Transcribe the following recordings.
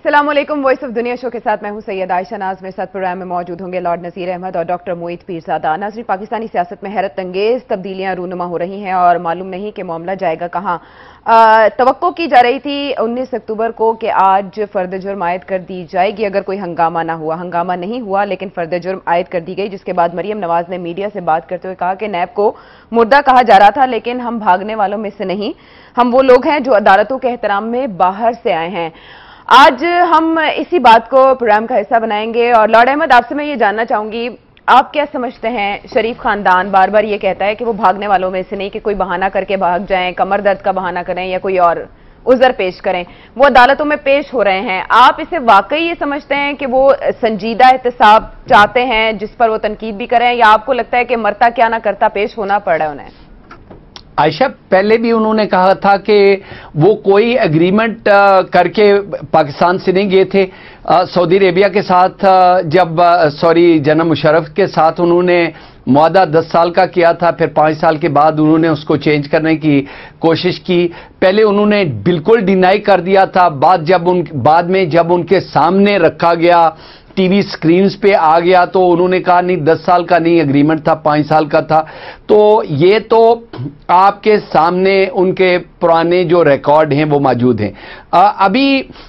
अस्सलाम वालेकुम। Voice of दुनिया शो के साथ मैं हूं सैयद आयशा नाज। मेरे साथ प्रोग्राम में मौजूद होंगे लॉर्ड नसीर अहमद और डॉक्टर मोईत पीरजादा। नाज़रीन, पाकिस्तानी सियासत में हैरत अंगेज तब्दीलियां रूनुमा हो रही हैं और मालूम नहीं कि मामला जाएगा कहां। तवक्को की जा रही थी 19 अक्टूबर को कि आज फर्द जुर्म आयद कर दी जाएगी अगर कोई हंगामा ना हुआ। हंगामा नहीं हुआ, लेकिन फर्द जुर्म आयद कर दी गई, जिसके बाद मरियम नवाज ने मीडिया से बात करते हुए कहा कि नैब को मुर्दा कहा जा रहा था, लेकिन हम भागने वालों में से नहीं, हम वो लोग हैं जो अदालतों के एहतराम में बाहर से आए हैं। आज हम इसी बात को प्रोग्राम का हिस्सा बनाएंगे और लॉर्ड अहमद, आपसे मैं ये जानना चाहूंगी, आप क्या समझते हैं? शरीफ खानदान बार बार ये कहता है कि वो भागने वालों में से नहीं, कि कोई बहाना करके भाग जाएं, कमर दर्द का बहाना करें या कोई और उज़र पेश करें, वो अदालतों में पेश हो रहे हैं। आप इसे वाकई ये समझते हैं कि वो संजीदा एहतसाब चाहते हैं जिस पर वो तनकीद भी करें, या आपको लगता है कि मरता क्या ना करता पेश होना पड़ रहा है उन्हें? आयशा, पहले भी उन्होंने कहा था कि वो कोई एग्रीमेंट करके पाकिस्तान से नहीं गए थे। सऊदी अरेबिया के साथ जब जनाब मुशर्रफ के साथ उन्होंने मुआहदा 10 साल का किया था, फिर 5 साल के बाद उन्होंने उसको चेंज करने की कोशिश की। पहले उन्होंने बिल्कुल डिनाई कर दिया था, बाद में जब उनके सामने रखा गया, टीवी स्क्रीन्स पे आ गया, तो उन्होंने कहा नहीं 10 साल का नहीं एग्रीमेंट था, 5 साल का था। तो ये तो आपके सामने उनके पुराने जो रिकॉर्ड हैं वो मौजूद हैं। अभी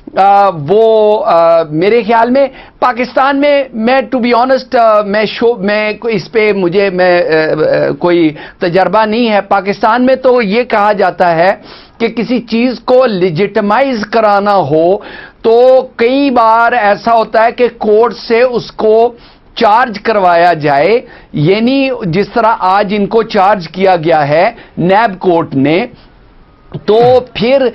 मेरे ख्याल में पाकिस्तान में, मैं टू बी ऑनेस्ट, मैं इस पे कोई तजर्बा नहीं है। पाकिस्तान में तो ये कहा जाता है कि किसी चीज को लेजिटिमाइज कराना हो तो कई बार ऐसा होता है कि कोर्ट से उसको चार्ज करवाया जाए, यानी जिस तरह आज इनको चार्ज किया गया है नैब कोर्ट ने, तो फिर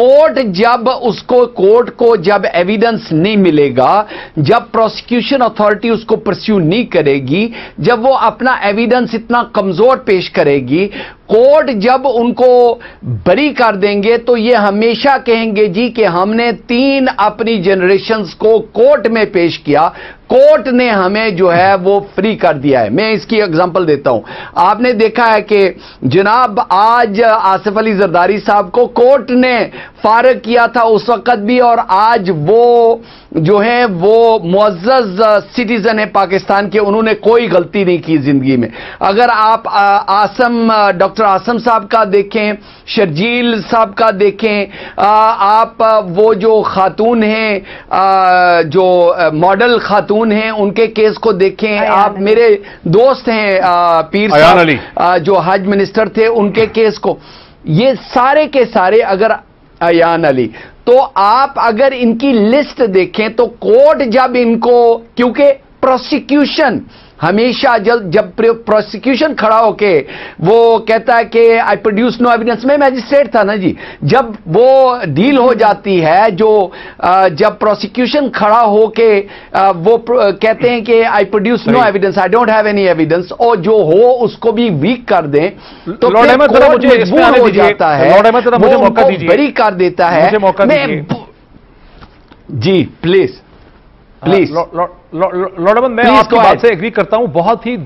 कोर्ट को जब एविडेंस नहीं मिलेगा, जब प्रोसिक्यूशन अथॉरिटी उसको परस्यू नहीं करेगी, जब वो अपना एविडेंस इतना कमजोर पेश करेगी, कोर्ट जब उनको बरी कर देंगे तो ये हमेशा कहेंगे जी कि हमने 3 अपनी जनरेशंस को कोर्ट में पेश किया, कोर्ट ने हमें जो है वो फ्री कर दिया है। मैं इसकी एग्जांपल देता हूं। आपने देखा है कि जनाब आज आसिफ अली जरदारी साहब को कोर्ट ने फारिग किया था उस वक्त भी, और आज वो जो है वो मुअज़्ज़ज़ सिटीजन है पाकिस्तान के, उन्होंने कोई गलती नहीं की जिंदगी में। अगर आप डॉक्टर आसम साहब का देखें, शर्जील साहब का देखें, आप वो जो खातून हैं, जो मॉडल खातून हैं, उनके केस को देखें। आप मेरे दोस्त हैं पीर साहब जो हज मिनिस्टर थे, उनके केस को, ये सारे के सारे, अगर अयान अली, तो आप अगर इनकी लिस्ट देखें तो कोर्ट जब इनको, क्योंकि प्रोसिक्यूशन हमेशा जब प्रोसिक्यूशन खड़ा होके वो कहता है कि आई प्रोड्यूस नो एविडेंस, में मैजिस्ट्रेट था ना जी, जब वो डील हो जाती है, जब प्रोसिक्यूशन खड़ा होके वो कहते हैं कि I produce no evidence, I don't have any evidence, और जो हो उसको भी वीक कर दें, तो मजबूर हो जाता है, वो बरी कर देता है। जी प्लीज लॉर्ड अहमद, मैं आपकी बात से एग्री करता हूं। बहुत ही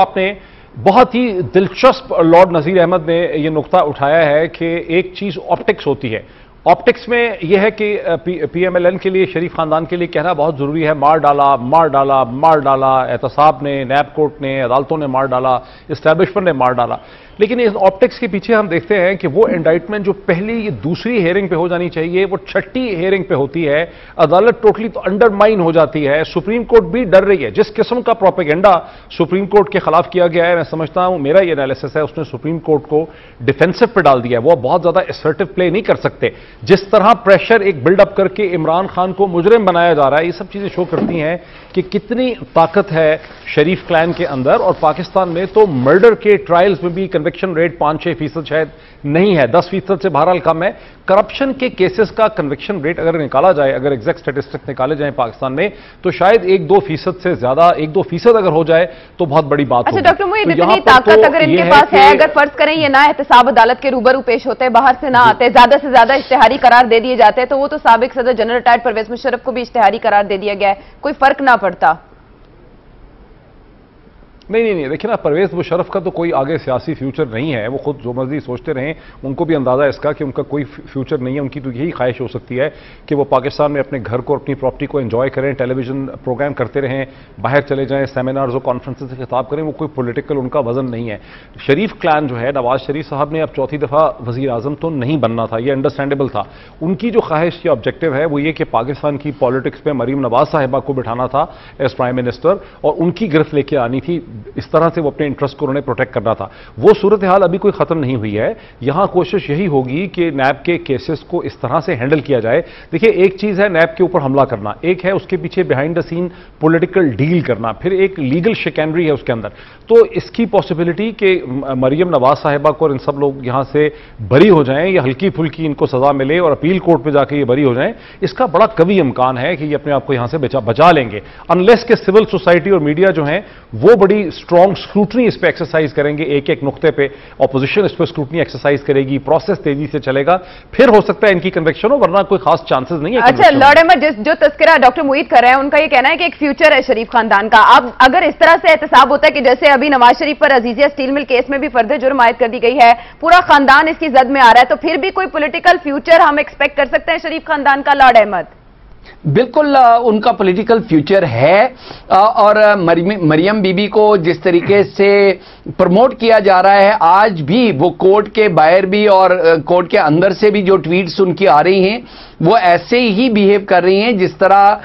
दिलचस्प लॉर्ड नसीर अहमद ने यह नुक्ता उठाया है कि एक चीज ऑप्टिक्स होती है। ऑप्टिक्स में यह है कि पीएमएलएन के लिए, शरीफ खानदान के लिए कहना बहुत जरूरी है, मार डाला, एहतसाब ने, नैब कोर्ट ने, अदालतों ने मार डाला, एस्टैब्लिशमेंट ने मार डाला। लेकिन इस ऑप्टिक्स के पीछे हम देखते हैं कि वो इंडाइटमेंट जो पहली ये दूसरी हेयरिंग पे हो जानी चाहिए, वो छठी हेयरिंग पे होती है। अदालत टोटली तो अंडरमाइन हो जाती है। सुप्रीम कोर्ट भी डर रही है। जिस किस्म का प्रोपेगेंडा सुप्रीम कोर्ट के खिलाफ किया गया है, मैं समझता हूं, मेरा ये एनालिसिस है, उसने सुप्रीम कोर्ट को डिफेंसिव पे डाल दिया है। वो बहुत ज्यादा असर्टिव प्ले नहीं कर सकते। जिस तरह प्रेशर एक बिल्डअप करके इमरान खान को मुजरिम बनाया जा रहा है, ये सब चीजें शो करती हैं कि कितनी ताकत है शरीफ क्लैन के अंदर। और पाकिस्तान में तो मर्डर के ट्रायल्स में भी कन्विक्शन रेट 5-6% शायद नहीं है, 10% से बहरहाल कम है। करप्शन के केसेस का कन्विक्शन रेट अगर निकाला जाए, अगर एग्जैक्ट स्टैटिस्टिक्स निकाले जाए पाकिस्तान में, तो शायद 1-2% से ज्यादा, 1-2% अगर हो जाए तो बहुत बड़ी बात होगी। अच्छा डॉक्टर मोईत, इतनी ताकत अगर इनके पास है, अगर फर्ज करें ये ना एहतसाब अदालत के रूबरू पेश होते, बाहर से ना आते, ज्यादा से ज्यादा इश्तिहारी करार दे दिए जाते, तो वो तो साबिक सदर जनरल रिटायर्ड परवेज मुशर्रफ को भी इश्तिहारी करार दे दिया गया है, कोई फर्क ना पड़ता। नहीं, देखिए ना, परवेज मुशर्रफ का तो कोई आगे सियासी फ्यूचर नहीं है। वो खुद जो मर्जी सोचते रहें, उनको भी अंदाजा है इसका कि उनका कोई फ्यूचर नहीं है। उनकी तो यही ख्वाहिश हो सकती है कि वो पाकिस्तान में अपने घर को, अपनी प्रॉपर्टी को एंजॉय करें, टेलीविजन प्रोग्राम करते रहें, बाहर चले जाएं, सेमिनार्स और कॉन्फ्रेंसेस से खिताब करें। वो कोई पॉलिटिकल उनका वजन नहीं है। शरीफ क्लैन जो है, नवाज शरीफ साहब ने अब चौथी दफा वजीर आजम तो नहीं बनना था, ये अंडरस्टैंडेबल था। उनकी जो ख्वाहिश या ऑब्जेक्टिव है वो ये कि पाकिस्तान की पॉलिटिक्स में मरीम नवाज साहिबा को बिठाना था एज प्राइम मिनिस्टर, और उनकी गिरफ्त लेके आनी थी। इस तरह से वो अपने इंटरेस्ट को उन्होंने प्रोटेक्ट करना था। वो सूरत हाल अभी कोई खत्म नहीं हुई है। यहां कोशिश यही होगी कि नैब के केसेस को इस तरह से हैंडल किया जाए। देखिए, एक चीज है नैब के ऊपर हमला करना, एक है उसके पीछे behind the scene political deal करना, फिर एक लीगल शिकैनरी है उसके अंदर। तो इसकी पॉसिबिलिटी कि मरियम नवाज साहिबा को और इन सब लोग यहां से बरी हो जाएं या हल्की फुल्की इनको सजा मिले और अपील कोर्ट पे जाके ये बरी हो जाएं, इसका बड़ा कभी इम्कान है कि ये अपने आप को यहां से बचा लेंगे, अनलेस के सिविल सोसाइटी और मीडिया जो है वो बड़ी स्ट्रॉन्ग स्क्रूटनी इस पे एक्सरसाइज करेंगे। एक एक नुक्ते पे ऑपोजिशन इस पे स्क्रूटनी एक्सरसाइज करेगी, प्रोसेस तेजी से चलेगा, फिर हो सकता है इनकी कन्विक्शन हो, वरना कोई खास चांसेस नहीं है। अच्छा लॉर्ड अहमद, जो तस्करा डॉक्टर मुईद कर रहे हैं, उनका ये कहना है कि एक फ्यूचर है शरीफ खानदान का। अब अगर इस तरह से एहतसाब होता है कि जैसे अभी नवाज शरीफ पर अजीजिया स्टील मिल केस में भी फर्द जुर्म आयद कर दी गई है, पूरा खानदान इसकी जद में आ रहा है, तो फिर भी कोई पॉलिटिकल फ्यूचर हम एक्सपेक्ट कर सकते हैं शरीफ खानदान का लॉर्ड अहमद? बिल्कुल उनका पॉलिटिकल फ्यूचर है। और मरियम बीबी को जिस तरीके से प्रमोट किया जा रहा है, आज भी वो कोर्ट के बाहर भी और कोर्ट के अंदर से भी जो ट्वीट्स उनकी आ रही हैं, वो ऐसे ही बिहेव कर रही हैं जिस तरह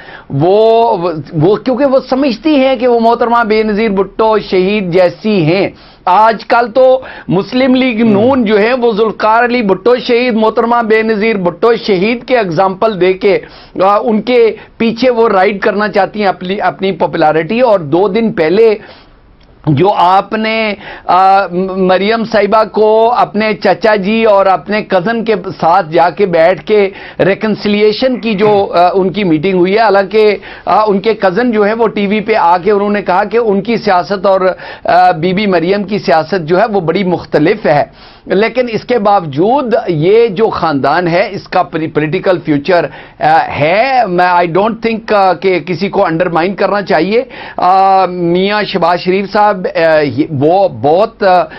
वो क्योंकि वो समझती हैं कि वो मोहतरमा बेनज़ीर भुट्टो शहीद जैसी हैं। आजकल तो मुस्लिम लीग नून जो है वो जुल्फ़िकार अली भुट्टो शहीद, मोहतरमा बेनज़ीर भुट्टो शहीद के एग्जाम्पल दे के उनके पीछे वो राइड करना चाहती हैं अपनी पॉपुलैरिटी। और 2 दिन पहले जो आपने मरियम साहिबा को अपने चाचा जी और अपने कज़न के साथ जाके बैठ के रिकन्सिलिएशन की जो उनकी मीटिंग हुई है, हालांकि उनके कज़न जो है वो टीवी पे आके उन्होंने कहा कि उनकी सियासत और बीबी मरियम की सियासत जो है वो बड़ी मुख्तलिफ है, लेकिन इसके बावजूद ये जो ख़ानदान है इसका पॉलिटिकल फ्यूचर है। मैं आई डोंट थिंक कि किसी को अंडरमाइन करना चाहिए। मियां शहबाज शरीफ साहब वो बहुत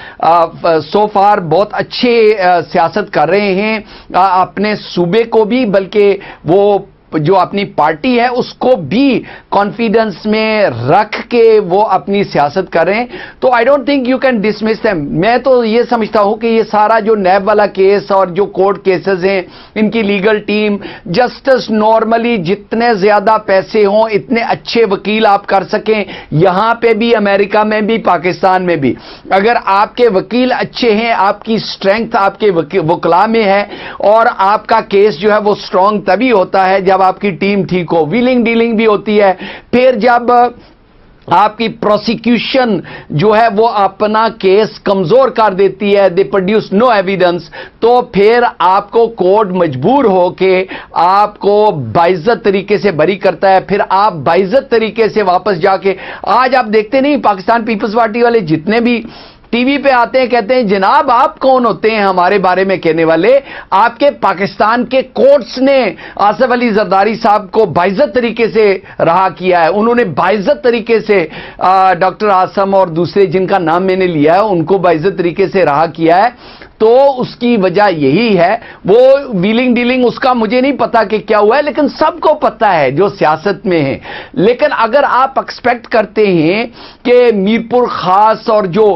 सो फार बहुत अच्छे सियासत कर रहे हैं अपने सूबे को भी, बल्कि वो जो अपनी पार्टी है उसको भी कॉन्फिडेंस में रख के वो अपनी सियासत करें। तो I don't think you can dismiss them. मैं तो ये समझता हूं कि ये सारा जो नैब वाला केस और जो कोर्ट केसेस हैं, इनकी लीगल टीम, जस्टिस नॉर्मली जितने ज्यादा पैसे हों इतने अच्छे वकील आप कर सकें, यहां पे भी, अमेरिका में भी, पाकिस्तान में भी। अगर आपके वकील अच्छे हैं, आपकी स्ट्रेंथ आपके वकला में है, और आपका केस जो है वो स्ट्रांग तभी होता है जब आपकी टीम ठीक हो, व्हीलिंग डीलिंग भी होती है। फिर जब आपकी प्रोसिक्यूशन जो है वो अपना केस कमजोर कर देती है, दे प्रोड्यूस नो एविडेंस, तो फिर आपको कोर्ट मजबूर हो के आपको बाइज्जत तरीके से बरी करता है। फिर आप बाइज्जत तरीके से वापस जाके, आज आप देखते नहीं पाकिस्तान पीपल्स पार्टी वाले जितने भी टीवी पे आते हैं कहते हैं जनाब आप कौन होते हैं हमारे बारे में कहने वाले, आपके पाकिस्तान के कोर्ट्स ने आसिफ अली जरदारी साहब को बाइज्जत तरीके से रहा किया है। उन्होंने बाइज्जत तरीके से डॉक्टर आसम और दूसरे जिनका नाम मैंने लिया है उनको बाइज्जत तरीके से रहा किया है। तो उसकी वजह यही है, वो व्हीलिंग डीलिंग उसका मुझे नहीं पता कि क्या हुआ है, लेकिन सबको पता है जो सियासत में है। लेकिन अगर आप एक्सपेक्ट करते हैं कि मीरपुर खास और जो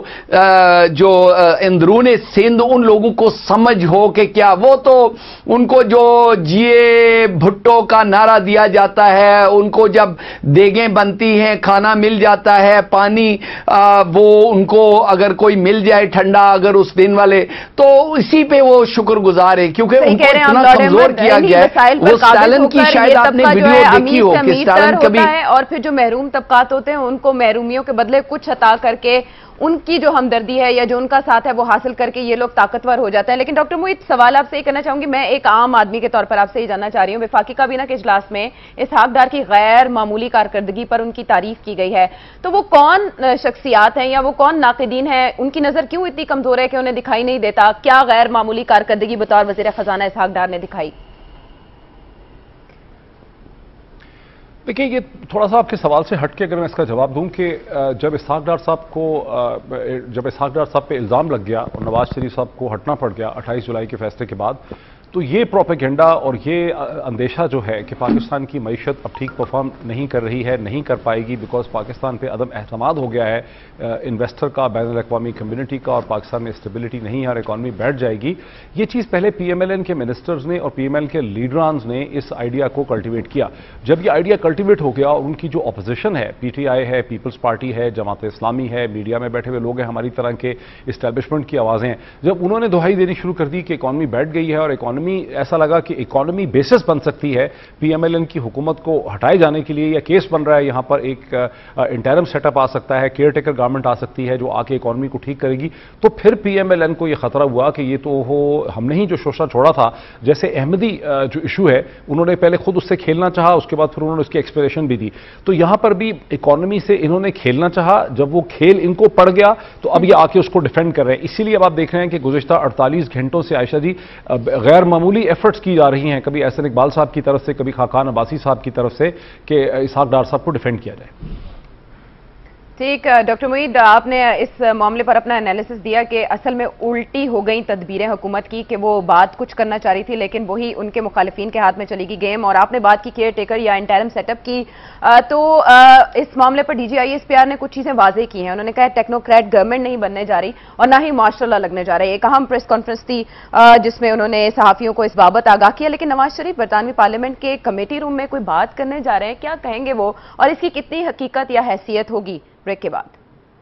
अंदरून सिंध उन लोगों को समझ हो कि क्या, वो तो उनको जो जिए भुट्टो का नारा दिया जाता है, उनको जब देगें बनती हैं, खाना मिल जाता है, पानी वो उनको अगर कोई मिल जाए ठंडा अगर उस दिन वाले, तो इसी पे वो शुक्रगुजार है क्योंकि उनको इतना कमजोर किया गया है। वो स्टालिन की शायद आपने वीडियो देखी हो कि स्टालिन कभी, और फिर जो महरूम तबकात होते हैं उनको महरूमियों के बदले कुछ अता करके उनकी जो हमदर्दी है या जो उनका साथ है वो हासिल करके ये लोग ताकतवर हो जाते हैं। लेकिन डॉक्टर मुईद, सवाल आपसे ये करना चाहूंगी, मैं एक आम आदमी के तौर पर आपसे ये जानना चाह रही हूँ, वफाकी काबीना के इजलास में इसहाक डार की गैर मामूली कारकर्दगी पर उनकी तारीफ की गई है, तो वो कौन शख्सियात हैं या वो कौन नाकिदीन हैं, उनकी नजर क्यों इतनी कमजोर है कि उन्हें दिखाई नहीं देता? क्या गैर मामूली कारकर्दगी बतौर वजीर खजाना इसहाक डार ने दिखाई? देखिए, ये थोड़ा सा आपके सवाल से हट के अगर मैं इसका जवाब दूं कि जब इसहाक डार साहब पे इल्ज़ाम लग गया और नवाज शरीफ साहब को हटना पड़ गया 28 जुलाई के फैसले के बाद, तो ये प्रोपेगेंडा और ये अंदेशा जो है कि पाकिस्तान की मईशत अब ठीक परफॉर्म नहीं कर रही है, नहीं कर पाएगी, बिकॉज पाकिस्तान पे अदम एतमाद हो गया है इन्वेस्टर का, बैनुल अक़वामी कम्युनिटी का, और पाकिस्तान में स्टेबिलिटी नहीं है और इकॉनमी बैठ जाएगी। ये चीज़ पहले PMLN के मिनिस्टर्स ने और PML के लीडरान्स ने इस आइडिया को कल्टिवेट किया। जब ये आइडिया कल्टिवेट हो गया और उनकी जो अपोजिशन है, PTI है, पीपल्स पार्टी है, जमात इस्लामी है, मीडिया में बैठे हुए लोग हैं, हमारी तरह के इस्टेब्लिशमेंट की आवाज़ें हैं, जब उन्होंने दुहाई देनी शुरू कर दी कि इकॉनमी बैठ गई है और इकॉनमी ऐसा लगा कि इकॉनमी बेसिस बन सकती है PMLN की हुकूमत को हटाए जाने के लिए, या केस बन रहा है यहां पर एक इंटरम सेटअप आ सकता है, केयर टेकर गवर्नमेंट आ सकती है जो आके इकॉनमी को ठीक करेगी, तो फिर PMLN को यह खतरा हुआ कि ये तो हमने ही जो शोषा छोड़ा था, जैसे अहमदी जो इशू है, उन्होंने पहले खुद उससे खेलना चाहा, उसके बाद फिर उन्होंने उसकी एक्सप्लेनेशन भी दी। तो यहां पर भी इकॉनमी से इन्होंने खेलना चाहा, जब वो खेल इनको पड़ गया तो अब ये आके उसको डिफेंड कर रहे हैं। इसीलिए अब आप देख रहे हैं कि गुज़िश्ता 48 घंटों से आयशा जी गैर मामूली एफर्ट्स की जा रही हैं, कभी एहसन इकबाल साहब की तरफ से, कभी खाकान अब्बासी साहब की तरफ से, कि इसहाक डार साहब को डिफेंड किया जाए। ठीक, डॉक्टर मुईद, आपने इस मामले पर अपना एनालिसिस दिया कि असल में उल्टी हो गई तदबीरें हुकूमत की, कि वो बात कुछ करना चाह रही थी लेकिन वही उनके मुखालिफिन के हाथ में चली गई गेम। और आपने बात की केयर टेकर या इंटरम सेटअप की, तो इस मामले पर DGISPR ने कुछ चीजें वाजे की हैं। उन्होंने कहा टेक्नोक्रेट गवर्नमेंट नहीं बनने जा रही और ना ही मार्शल लॉ लगने जा रहा है। एक अहम प्रेस कॉन्फ्रेंस थी जिसमें उन्होंने सहाफियों को इस बाबत आगाह किया, लेकिन नवाज शरीफ बरतानवी पार्लियामेंट के कमेटी रूम में कोई बात करने जा रहे हैं, क्या कहेंगे वो, और इसकी कितनी हकीकत या हैसियत होगी? ब्रेक के बाद।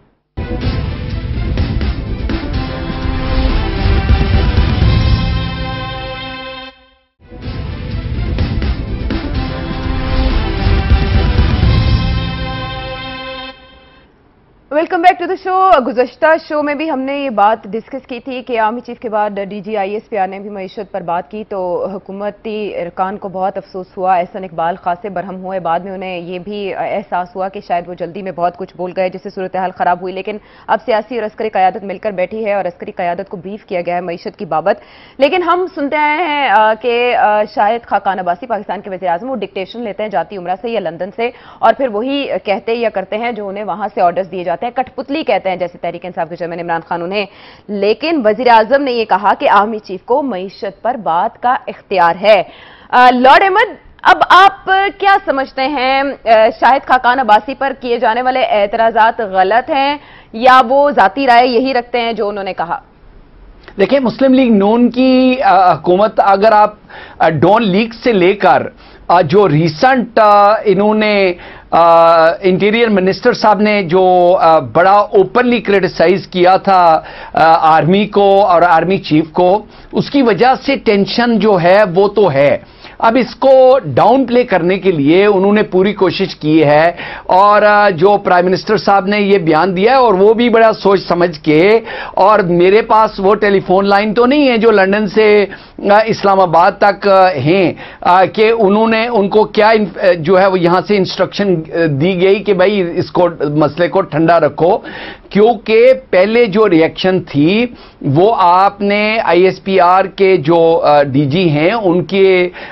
Welcome back to the show. गुज़श्ता शो में भी हमने ये बात डिस्कस की थी कि आर्मी चीफ के बाद DGISPR ने भी मईशत पर बात की, तो हुकूमती अरकान को बहुत अफसोस हुआ। एहसन इकबाल खासे बरहम हुए, बाद में उन्हें ये भी एहसास हुआ कि शायद वो जल्दी में बहुत कुछ बोल गए जिससे सूरत हाल खराब हुई। लेकिन अब सियासी और अस्करी क़यादत मिलकर बैठी है और अस्करी क़यादत को ब्रीफ किया गया है मईशत की बाबत। लेकिन हम सुनते आए हैं कि शायद खाकान अब्बासी पाकिस्तान के वज़ीर-ए-आज़म वो डिक्टेशन लेते हैं जाती उमरा से या लंदन से, और फिर वही कहते या करते हैं जो उन्हें वहां से ऑर्डर्स दिए जाते हैं। कठपुतली कहते हैं जैसे तहरीक इंसाफ के चेयरमैन इमरान खान उन्हें। लेकिन वजीर आजम ने यह कहा कि आर्मी चीफ को मईशत पर बात का इख्तियार है। लॉर्ड अहमद, अब आप क्या समझते हैं, शाहिद खाकान अब्बासी पर किए जाने वाले एतराजात गलत हैं या वो जाती राय यही रखते हैं जो उन्होंने कहा? देखिए, मुस्लिम लीग नून की हुकूमत, अगर आप डॉन लीग से लेकर जो रिसेंट इन्होंने इंटीरियर मिनिस्टर साहब ने जो बड़ा ओपनली क्रिटिसाइज किया था आर्मी को और आर्मी चीफ को, उसकी वजह से टेंशन जो है वो तो है। अब इसको डाउन प्ले करने के लिए उन्होंने पूरी कोशिश की है, और जो प्राइम मिनिस्टर साहब ने ये बयान दिया है, और वो भी बड़ा सोच समझ के, और मेरे पास वो टेलीफोन लाइन तो नहीं है जो लंदन से इस्लामाबाद तक हैं कि उन्होंने उनको क्या जो है वो यहां से इंस्ट्रक्शन दी गई कि भाई इसको मसले को ठंडा रखो, क्योंकि पहले जो रिएक्शन थी वो आपने ISPR के जो DG हैं उनके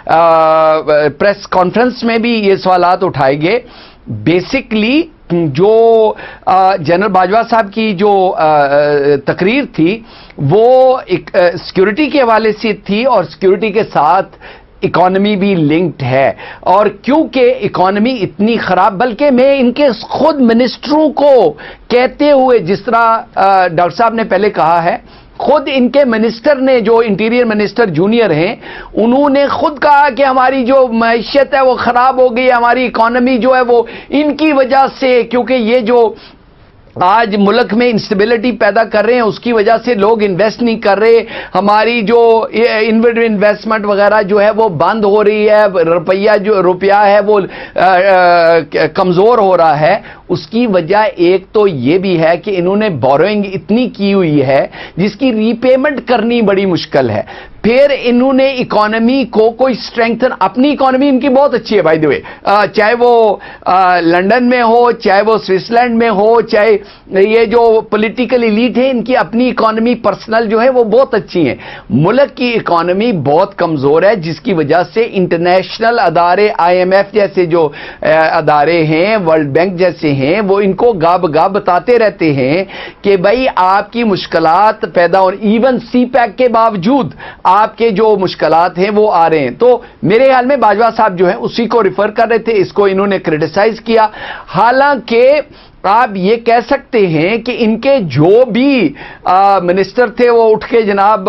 प्रेस कॉन्फ्रेंस में भी ये सवालात उठाए गए। बेसिकली जो जनरल बाजवा साहब की जो तकरीर थी वो सिक्योरिटी के हवाले से थी, और सिक्योरिटी के साथ इकॉनमी भी लिंक्ड है। और क्योंकि इकॉनमी इतनी खराब, बल्कि मैं इनके खुद मिनिस्टरों को कहते हुए, जिस तरह डॉक्टर साहब ने पहले कहा है, खुद इनके मिनिस्टर ने, जो इंटीरियर मिनिस्टर जूनियर हैं, उन्होंने खुद कहा कि हमारी जो मैशियत है वो खराब हो गई, हमारी इकॉनमी जो है वो इनकी वजह से, क्योंकि ये जो आज मुल्क में इंस्टेबिलिटी पैदा कर रहे हैं उसकी वजह से लोग इन्वेस्ट नहीं कर रहे, हमारी जो इन्वेस्टमेंट वगैरह जो है वो बंद हो रही है, रुपया है वो कमजोर हो रहा है। اس کی وجہ ایک تو یہ بھی ہے کہ انہوں نے بوروئنگ اتنی کی ہوئی ہے جس کی ری پیمنٹ کرنی بڑی مشکل ہے. پھر انہوں نے اکانومی کو کوئی اسٹرینگتھن، اپنی اکانومی ان کی بہت اچھی ہے بائی دی وے، چاہے وہ لنڈن میں ہو، چاہے وہ سوئٹزرلینڈ میں ہو، چاہے یہ جو پولیٹیکل ایلیٹ ہے ان کی اپنی اکانومی پرسنل جو ہے وہ بہت اچھی ہیں. ملک کی اکانومی بہت کمزور ہے جس کی وجہ سے انٹرنیشنل ادارے IMF جیسے جو ادارے ہیں، ورلڈ بینک جیسے ہیں، وہ ان کو گاہ بگاہ بتاتے رہتے ہیں کہ بھائی آپ کی مشکلات پیدا ہو، ایون سی پیک کے باوجود آپ کے جو مشکلات ہیں وہ آ رہے ہیں. تو میرے خیال میں باجوہ صاحب جو ہیں اسی کو ریفر کر رہے تھے، اس کو انہوں نے کریٹیسائز کیا. حالانکہ آپ یہ کہہ سکتے ہیں کہ ان کے جو بھی منسٹر تھے وہ اٹھ کے جناب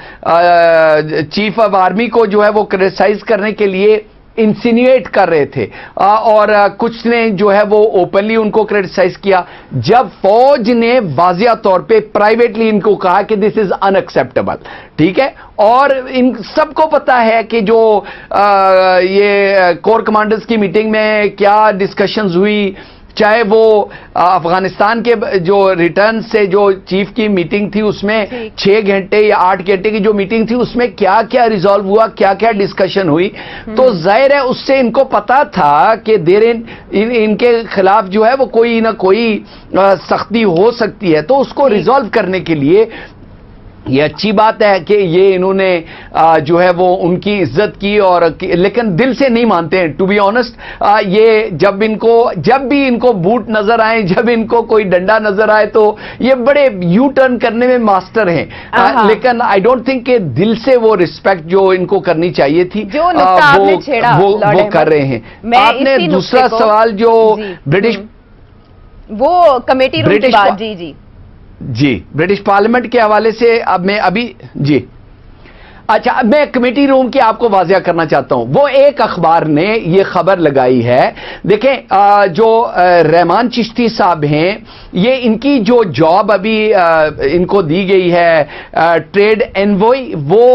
چیف آف آرمی کو جو ہے وہ کریٹیسائز کرنے کے لیے انسینیویٹ کر رہے تھے، اور کچھ نے جو ہے وہ اوپنلی ان کو کریٹیسائز کیا. جب فوج نے واضح طور پہ پرائیویٹلی ان کو کہا کہ دس از ان ایکسیپٹیبل، ٹھیک ہے، اور ان سب کو پتا ہے کہ جو یہ کور کمانڈرز کی میٹنگ میں کیا ڈسکشنز ہوئی، چاہے وہ افغانستان کے جو ریٹرن سے جو چیف کی میٹنگ تھی اس میں 6 گھنٹے یا 8 گھنٹے کی جو میٹنگ تھی اس میں کیا کیا ریزالو ہوا، کیا کیا ڈسکشن ہوئی. تو ظاہر ہے اس سے ان کو پتا تھا کہ ان کے خلاف جو ہے وہ کوئی نہ کوئی سختی ہو سکتی ہے. تو اس کو ریزالو کرنے کے لیے یہ اچھی بات ہے کہ یہ انہوں نے جو ہے وہ ان کی عزت کی، اور لیکن دل سے نہیں مانتے ہیں ٹو بی آنسٹ. یہ جب بھی ان کو بوٹ نظر آئے، جب ان کو کوئی ڈنڈا نظر آئے تو یہ بڑے یو ٹرن کرنے میں ماسٹر ہیں. لیکن آئی ڈونٹ تھنک کہ دل سے وہ رسپیکٹ جو ان کو کرنی چاہیے تھی وہ کر رہے ہیں. آپ نے دوسرا سوال جو برٹش وہ کمیٹی روم کی بات، جی برٹش پارلیمنٹ کے حوالے سے اب میں اچھا اب میں کمیٹی روم کی آپ کو واضح کرنا چاہتا ہوں. وہ ایک اخبار نے یہ خبر لگائی ہے، دیکھیں جو رحمان چشتی صاحب ہیں، یہ ان کی جو جاب ابھی ان کو دی گئی ہے ٹریڈ انووئی، وہ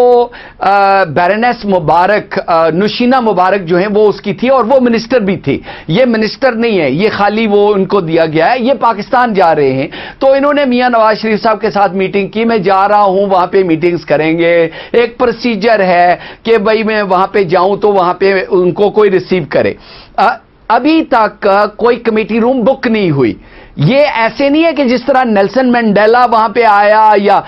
بیرنس مبارک نشینہ مبارک جو ہیں وہ اس کی تھی، اور وہ منسٹر بھی تھی. یہ منسٹر نہیں ہے، یہ خالی وہ ان کو دیا گیا ہے. یہ پاکستان جا رہے ہیں تو انہوں نے میاں نواز شریف صاحب کے ساتھ میٹنگ کی، میں جا رہا ہوں وہاں پہ میٹنگز کریں گے، ایک پروسیجر ہے کہ بھائی میں وہاں پہ جاؤں تو وہاں پہ ان کو کوئی ریسیو کرے. ابھی تک کوئی کمیٹی روم بک نہیں ہوئی. یہ ایسے نہیں ہے کہ جس طرح نیلسن مینڈیلا وہاں پہ آیا یا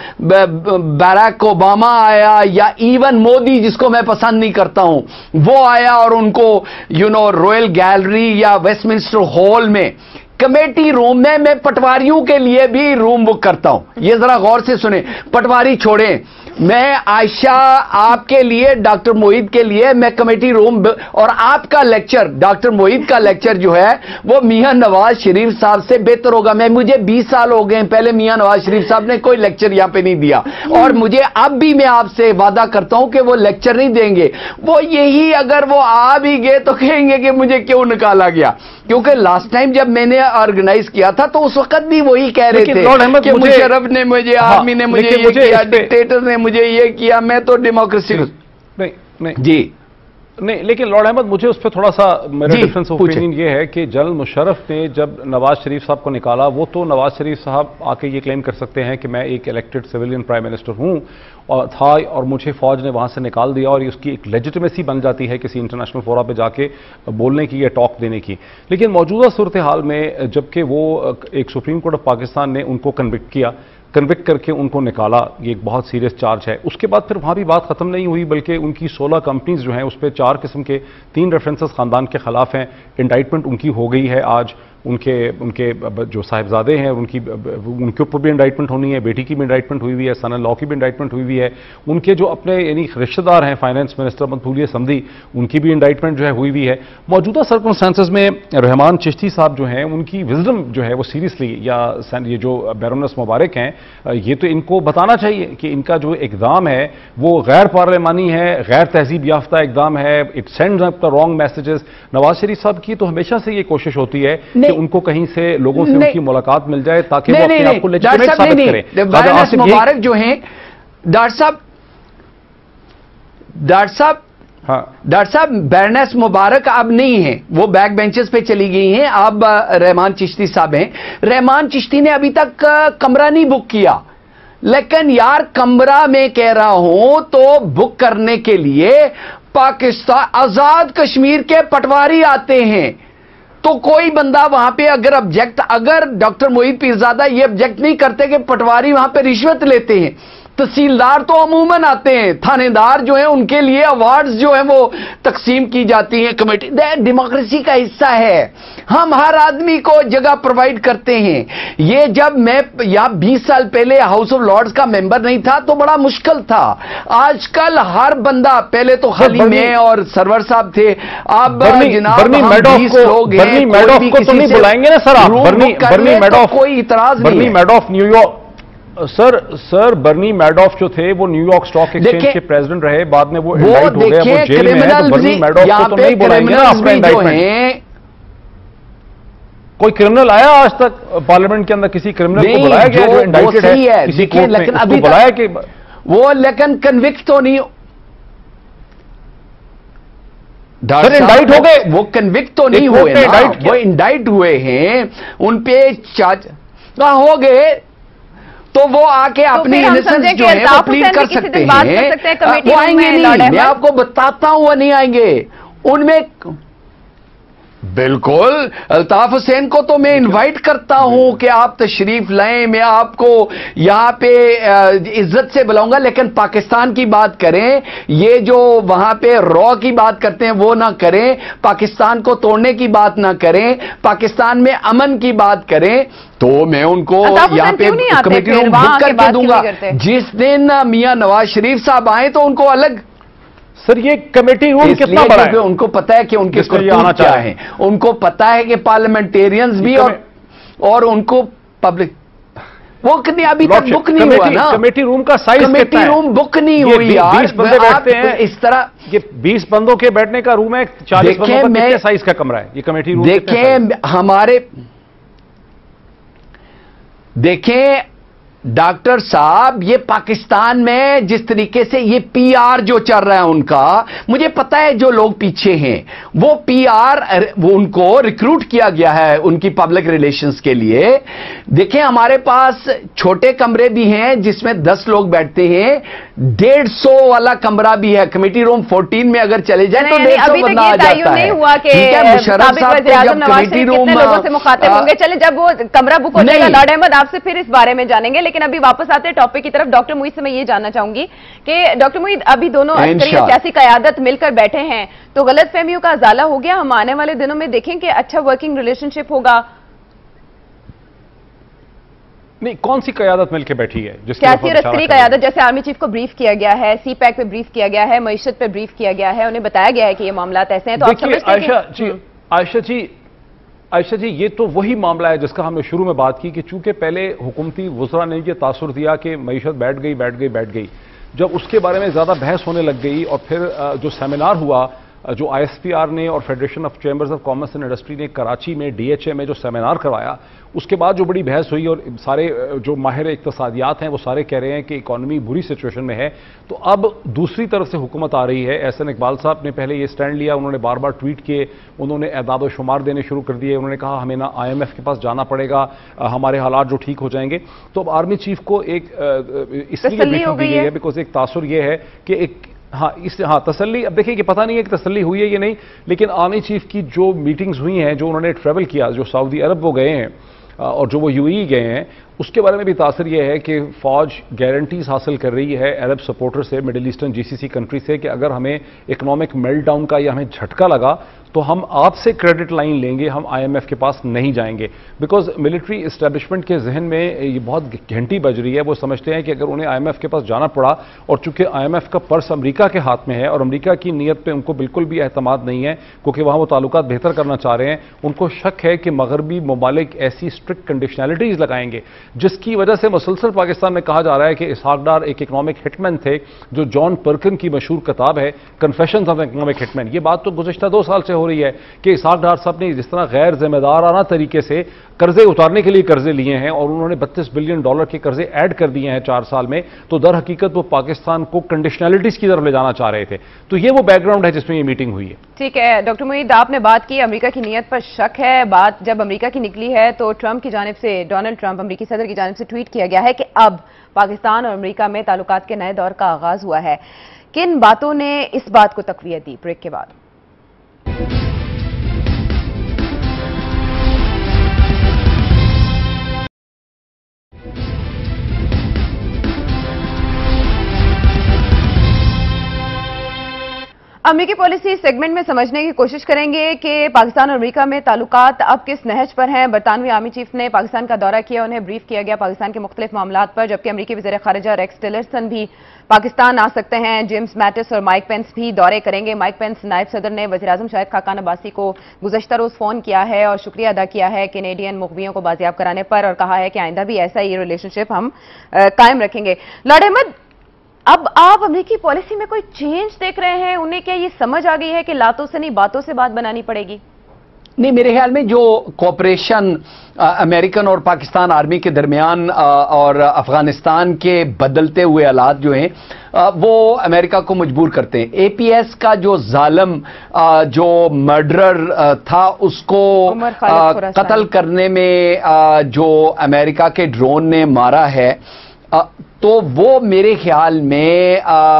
باراک اوباما آیا یا ایون مودی جس کو میں پسند نہیں کرتا ہوں وہ آیا اور ان کو رویل گیلری یا ویسٹ منسٹر ہال میں کمیٹی روم میں پٹواریوں کے لیے بھی روم بک کرتا ہوں. یہ ذرا غور سے سنیں، پٹواری چھوڑیں، میں عائشہ آپ کے لیے، ڈاکٹر معید کے لیے میں کمیٹی روم، اور آپ کا لیکچر، ڈاکٹر معید کا لیکچر جو ہے وہ میاں نواز شریف صاحب سے بہتر ہوگا. مجھے 20 سال ہو گئے پہلے میاں نواز شریف صاحب نے کوئی لیکچر یہاں پہ نہیں دیا، اور مجھے اب بھی میں آپ سے وعدہ کرتا ہوں کہ وہ لیکچر نہیں دیں گے. وہ یہی اگر وہ آ بھی گئے تو کہیں گے کہ مجھے کیوں نکالا گیا، کیونکہ لاسٹ ٹائم جب میں نے آرگنائز کیا تھا تو اس وقت بھی وہی کہہ رہے تھے کہ مشرف نے مجھے، آرمی نے مجھے یہ کیا، ڈکٹیٹر نے مجھے یہ کیا، میں تو ڈیموکریسی نہیں. لیکن لارڈ احمد مجھے اس پہ تھوڑا سا میرا ڈیفرنس آف اوپینین یہ ہے کہ جنرل مشرف نے جب نواز شریف صاحب کو نکالا، وہ تو نواز شریف صاحب آ کے یہ کلیم کر سکتے ہیں کہ میں ایک الیکٹڈ سویلین پرائم منسٹر ہوں اور مجھے فوج نے وہاں سے نکال دیا، اور اس کی ایک لیجٹمیسی بن جاتی ہے کسی انٹرنیشنل فورا پہ جا کے بولنے کی یا ٹاک دینے کی. لیکن موجودہ صورتحال میں جبکہ وہ ایک سپریم کورٹ آف پاکستان نے ان کو کنوکٹ کر کے ان کو نکالا، یہ ایک بہت سیریس چارج ہے. اس کے بعد پھر وہاں بھی بات ختم نہیں ہوئی، بلکہ ان کی 16 کمپنیز جو ہیں اس پہ 4 قسم کے 3 ریفرنسز خاندان کے خلاف ہیں. انڈائٹمنٹ ان کی ہو گئی ہے آج، ان کے جو صاحبزادے ہیں ان کے اوپر بھی انڈائٹمنٹ ہونی ہے، بیٹی کی بھی انڈائٹمنٹ ہوئی ہے، سن ان لا کی بھی انڈائٹمنٹ ہوئی ہے، ان کے جو اپنے یعنی رشتہ دار ہیں فائنانس منسٹر مطلولیہ سمدھی، ان کی بھی انڈائٹمنٹ جو ہے ہوئی ہے. موجودہ سرکمسٹانسز میں رحمان چشتی صاحب جو ہیں ان کی وزڈم جو ہے وہ سیریسلی، یا یہ جو بیرونس مبارک ہیں یہ تو ان کو بتانا چاہیے کہ ان کا جو اقدام ہے وہ غیر پارلیمانی ہے، غیر تہذیب یافتہ اقدام ہے، it sends up the wrong messages. Nawaz Sharif صاحب کی تو ہمیشہ سے یہ کوشش ہوتی ہے کہ ان کو کہیں سے لوگوں سے ان کی ملاقات مل جائے تاکہ وہ اپنے آپ کو لیجیٹمیٹ ثابت کریں. بیرونس مبارک جو ہیں ڈاکٹر صاحب हाँ डॉक्टर साहब, बैरनेस मुबारक अब नहीं है, वो बैक बेंचेस पे चली गई हैं, अब रहमान चिश्ती साहब हैं। रहमान चिश्ती ने अभी तक कमरा नहीं बुक किया, लेकिन यार कमरा में कह रहा हूं तो बुक करने के लिए पाकिस्तान आजाद कश्मीर के पटवारी आते हैं, तो कोई बंदा वहां पे अगर डॉक्टर मोहित पीरजादा ये ऑब्जेक्ट नहीं करते कि पटवारी वहां पे रिश्वत लेते हैं, तहसीलदार तो अमूमन आते हैं, थानेदार जो हैं उनके लिए अवार्ड्स जो हैं वो तकसीम की जाती हैं कमेटी। डेमोक्रेसी का हिस्सा है, हम हर आदमी को जगह प्रोवाइड करते हैं। ये जब मैं यहां 20 साल पहले हाउस ऑफ लॉर्ड्स का मेंबर नहीं था तो बड़ा मुश्किल था, आजकल हर बंदा, पहले तो खाली मैं और सरवर साहब थे, अब जनाब 20 लोग हैं, कोई भी किसी से बुलाएंगे ना सर, आप बर्नी मैडॉफ, कोई इतराज नहीं। Bernie Madoff New York, sir Bernie Madoff जो थे वो न्यूयॉर्क स्टॉक एक्सचेंज के प्रेसिडेंट रहे, बाद में वो इंडाइट हो गए, वो जेल में है, तो बर्नी मैडॉफ को तो नहीं बुलाएंगे ना अपना इंडाइटमेंट। कोई क्रिमिनल आया आज तक पार्लियामेंट के अंदर? किसी क्रिमिनल को बुलाया गया जो इंडाइटेड है किसी कोर्ट में? लेकिन अभी बुलाया कि वो, लेकिन कन्विक्ट तो नहीं, सर इंडाइट हो गए, वो कन्विक्ट तो नहीं हुए ना, वो इंडाइट हुए हैं, उन पे चार्ज हो गए, तो वो आके अपनी इनोसेंस जो है वो प्लीड कर सकते हैं। वो आएंगे नहीं, मैं आपको बताता हूं वो नहीं आएंगे उनमें। बिल्कुल, अल्ताफ हुसैन को तो मैं इनवाइट करता हूं कि आप तशरीफ लाएं, मैं आपको यहां पे इज्जत से बुलाऊंगा, लेकिन पाकिस्तान की बात करें, ये जो वहां पे रॉ की बात करते हैं वो ना करें, पाकिस्तान को तोड़ने की बात ना करें, पाकिस्तान में अमन की बात करें, तो मैं उनको यहां पे कमेटी रूम बुक करके दूंगा। जिस दिन मियां नवाज शरीफ साहब आए तो उनको अलग। सर ये कमेटी रूम कितना बड़ा है? उनको पता है कि उनके करतूत क्या है, उनको पता है कि पार्लियामेंटेरियंस भी और उनको पब्लिक, वो कितनी अभी तक बुक नहीं हुआ ना कमेटी रूम का साइज, कमेटी रूम बुक नहीं हुई यार। 20 बंदे बैठते हैं इस तरह, ये 20 बंदों के बैठने का रूम है, 40 बंदों का कितने साइज का कमरा है ये कमेटी रूम? देखें डॉक्टर साहब, ये पाकिस्तान में जिस तरीके से ये पीआर जो चल रहा है उनका, मुझे पता है जो लोग पीछे हैं वो पीआर, वो उनको रिक्रूट किया गया है उनकी पब्लिक रिलेशंस के लिए। देखें हमारे पास छोटे कमरे भी हैं जिसमें 10 लोग बैठते हैं, 150 वाला कमरा भी है, कमेटी रूम 14 में अगर चले जाए तो 150 बंदा आ जाता है। ठीक है, मुशर्रफ साहब जब कमेटी रूम लोगों से मुखातिब होंगे, चले जब वो कमरा बुक हो जाएगा लॉर्ड अहमद आपसे फिर इस बारे में जानेंगे, लेकिन अभी वापस आते हैं टॉपिक की तरफ। डॉक्टर मोहित से मैं ये जानना चाहूंगी कि डॉक्टर मोहित, अभी दोनों अस्करी और सियासी क़यादत मिलकर बैठे हैं, तो गलतफहमियों का अजाला हो गया? हम आने वाले दिनों में देखें कि अच्छा वर्किंग रिलेशनशिप होगा? नहीं, कौन सी क़यादत मिलकर बैठी है? सियासी और अस्करी क़यादत, जैसे आर्मी चीफ को ब्रीफ किया गया है, सीपैक पे ब्रीफ किया गया है, मईशत पे ब्रीफ किया गया है, उन्हें बताया गया है कि ये मामला ऐसे हैं, तो आप समझते हैं कि आयशा जी ये तो वही मामला है जिसका हमने शुरू में बात की कि चूंकि पहले हुकूमती वज़रा ने ये तासुर दिया कि मईशत बैठ गई, जब उसके बारे में ज़्यादा बहस होने लग गई और फिर जो सेमिनार हुआ, जो ISPR ने और federation of chambers of commerce and industry ने कराची में DHA में जो सेमिनार करवाया, उसके बाद जो बड़ी बहस हुई और सारे जो माहिर इक्तसादियात हैं वो सारे कह रहे हैं कि इकॉनमी बुरी सिचुएशन में है। तो अब दूसरी तरफ से हुकूमत आ रही है। एहसन इकबाल साहब ने पहले ये स्टैंड लिया, उन्होंने बार बार ट्वीट किए, उन्होंने एदाद व शुमार देने शुरू कर दिए, उन्होंने कहा हमें ना IMF के पास जाना पड़ेगा, हमारे हालात जो ठीक हो जाएंगे। तो अब आर्मी चीफ को एक इसलिए ब्रीफिंग दी गई है बिकॉज एक तासुर ये है कि एक तसल्ली, अब देखिए कि पता नहीं है कि तसल्ली हुई है ये नहीं, लेकिन आर्मी चीफ की जो मीटिंग्स हुई हैं, जो उन्होंने ट्रैवल किया, जो सऊदी अरब वो गए हैं और जो वो UAE गए हैं, उसके बारे में भी तासर यह है कि फ़ौज गारंटीज हासिल कर रही है अरब सपोर्टर से, मिडिल ईस्टर्न GCC कंट्री से, कि अगर हमें इकोनॉमिक मेल्टडाउन का या हमें झटका लगा तो हम आपसे क्रेडिट लाइन लेंगे, हम IMF के पास नहीं जाएंगे। बिकॉज मिलिट्री इस्टेब्लिशमेंट के जहन में ये बहुत घंटी बज रही है, वो समझते हैं कि अगर उन्हें IMF के पास जाना पड़ा, और चूंकि IMF का पर्स अमेरिका के हाथ में है और अमेरिका की नीयत पे उनको बिल्कुल भी एतमाद नहीं है, क्योंकि वहाँ वो ताल्लुकात बेहतर करना चाह रहे हैं, उनको शक है कि मगरबी ममालिक ऐसी स्ट्रिक्ट कंडीशनैलिटीज़ लगाएंगे जिसकी वजह से मुसलसल पाकिस्तान में कहा जा रहा है कि इसहाक डार एक इकनॉमिक हिटमैन थे, जो जॉन पर्किन की मशहूर किताब है कन्फेशंस ऑफ इकनॉमिक हिटमैन। ये बात तो गुज़श्ता 2 साल से हो रही है कि इसहाक डार साहब ने जिस तरह गैर जिम्मेदाराना तरीके से قرضے اتارنے کے لیے قرضے لیے ہیں اور انہوں نے $32 بلین کے قرضے ایڈ کر دیے ہیں 4 سال میں، تو در حقیقت وہ پاکستان کو کنڈیشنلٹیز کی طرف لے جانا چاہ رہے تھے. تو یہ وہ بیک گراؤنڈ ہے جس میں یہ میٹنگ ہوئی ہے. ٹھیک ہے ڈاکٹر معید، آپ نے بات کی امریکہ کی نیت پر شک ہے. بات جب امریکہ کی نکلی ہے تو ٹرمپ کی جانب سے، ڈونلڈ ٹرمپ امریکی صدر کی جانب سے ٹویٹ کیا گیا ہے کہ اب پاکستان اور امریکہ میں تعلقات کے نئے دور کا آغاز ہوا ہے. کن باتوں نے اس بات کو تقویت دی؟ بریک کے بعد. امریکی پالیسی سیگمنٹ میں سمجھنے کی کوشش کریں گے کہ پاکستان اور امریکہ میں تعلقات اب کس نہج پر ہیں. برطانوی آرمی چیف نے پاکستان کا دورہ کیا، انہیں بریف کیا گیا پاکستان کے مختلف معاملات پر، جبکہ امریکی وزیر خارجہ ریکس ٹیلرسن بھی پاکستان آ سکتے ہیں. جیمز میٹس اور مائک پینس بھی دورے کریں گے. مائک پینس نائب صدر نے وزیراعظم شاہد خاقان عباسی کو گزشتہ روز فون کیا ہے اور شکریہ ادا کیا ہے کینیڈین مغویوں کو بازیاب کرانے پر، اور کہا ہے کہ آئندہ بھی ایسا ہی ریلیشن شپ ہم قائم رکھیں گے. لارڈ احمد، اب آپ امریکی پالیسی میں کوئی چینج دیکھ رہے ہیں؟ انہیں کیا یہ سمجھ آ گئی ہے کہ لاتوں سے نہیں باتوں سے بات بنانی پڑے گی؟ نہیں، میرے خیال میں جو کوپریشن امریکن اور پاکستان آرمی کے درمیان اور افغانستان کے بدلتے ہوئے حالات جو ہیں وہ امریکہ کو مجبور کرتے ہیں. اے پی ایس کا جو ظالم جو مرڈرر تھا اس کو قتل کرنے میں جو امریکہ کے ڈرون نے مارا ہے، تو وہ میرے خیال میں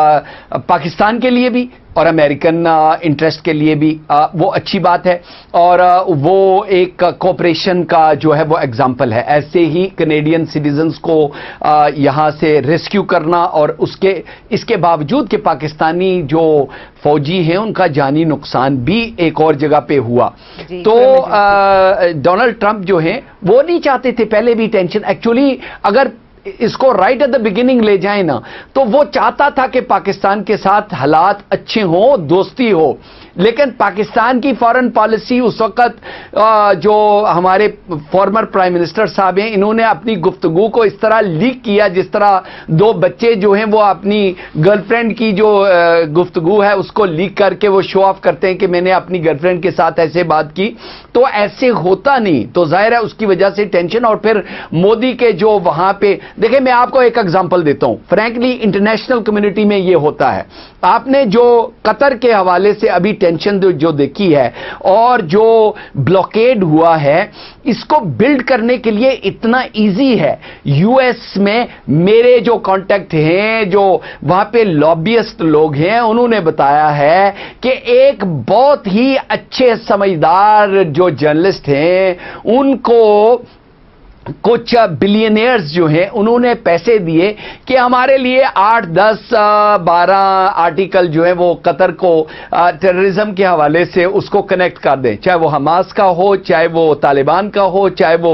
پاکستان کے لیے بھی اور امریکن انٹرسٹ کے لیے بھی وہ اچھی بات ہے، اور وہ ایک کوپریشن کا جو ہے وہ ایگزامپل ہے. ایسے ہی کینیڈین سٹیزنز کو یہاں سے ریسکیو کرنا، اور اس کے باوجود کہ پاکستانی جو فوجی ہیں ان کا جانی نقصان بھی ایک اور جگہ پہ ہوا. تو ڈونلڈ ٹرمپ جو ہیں وہ نہیں چاہتے تھے پہلے بھی ٹینشن. ایکچولی اگر اس کو رائٹ ایٹ دا بگننگ لے جائیں نا تو وہ چاہتا تھا کہ پاکستان کے ساتھ حالات اچھے ہوں، دوستی ہو، لیکن پاکستان کی فارن پالیسی اس وقت جو ہمارے فارمر پرائم منسٹر صاحب ہیں انہوں نے اپنی گفتگو کو اس طرح لیک کیا جس طرح دو بچے جو ہیں وہ اپنی گرل فرینڈ کی جو گفتگو ہے اس کو لیک کر کے وہ شو آف کرتے ہیں کہ میں نے اپنی گرل فرینڈ کے ساتھ ایسے بات کی. تو ایسے ہوتا نہیں، تو ظاہر ہے اس کی وجہ سے ٹینشن. اور پھر مودی کے جو وہاں پہ دیکھیں، میں آپ کو ایک ایگزامپل دیتا ہوں. فرینکلی انٹرنیشنل کمیونٹی میں یہ ہوتا ہے. آپ نے جو قطر کے حوالے سے ابھی ٹینشن جو دیکھی ہے اور جو بلاکیڈ ہوا ہے، اس کو بلڈ کرنے کے لیے اتنا ایزی ہے. یو ایس میں میرے جو کانٹیکٹ ہیں، جو وہاں پہ لابیسٹ لوگ ہیں، انہوں نے بتایا ہے کہ ایک بہت ہی اچھے سمجھدار جو جرنلسٹ ہیں ان کو کچھ بلینئرز جو ہیں انہوں نے پیسے دیے کہ ہمارے لیے 8 10 12 آرٹیکل جو ہے وہ قطر کو ٹیررزم کے حوالے سے اس کو کنیکٹ کر دیں، چاہے وہ حماس کا ہو، چاہے وہ طالبان کا ہو، چاہے وہ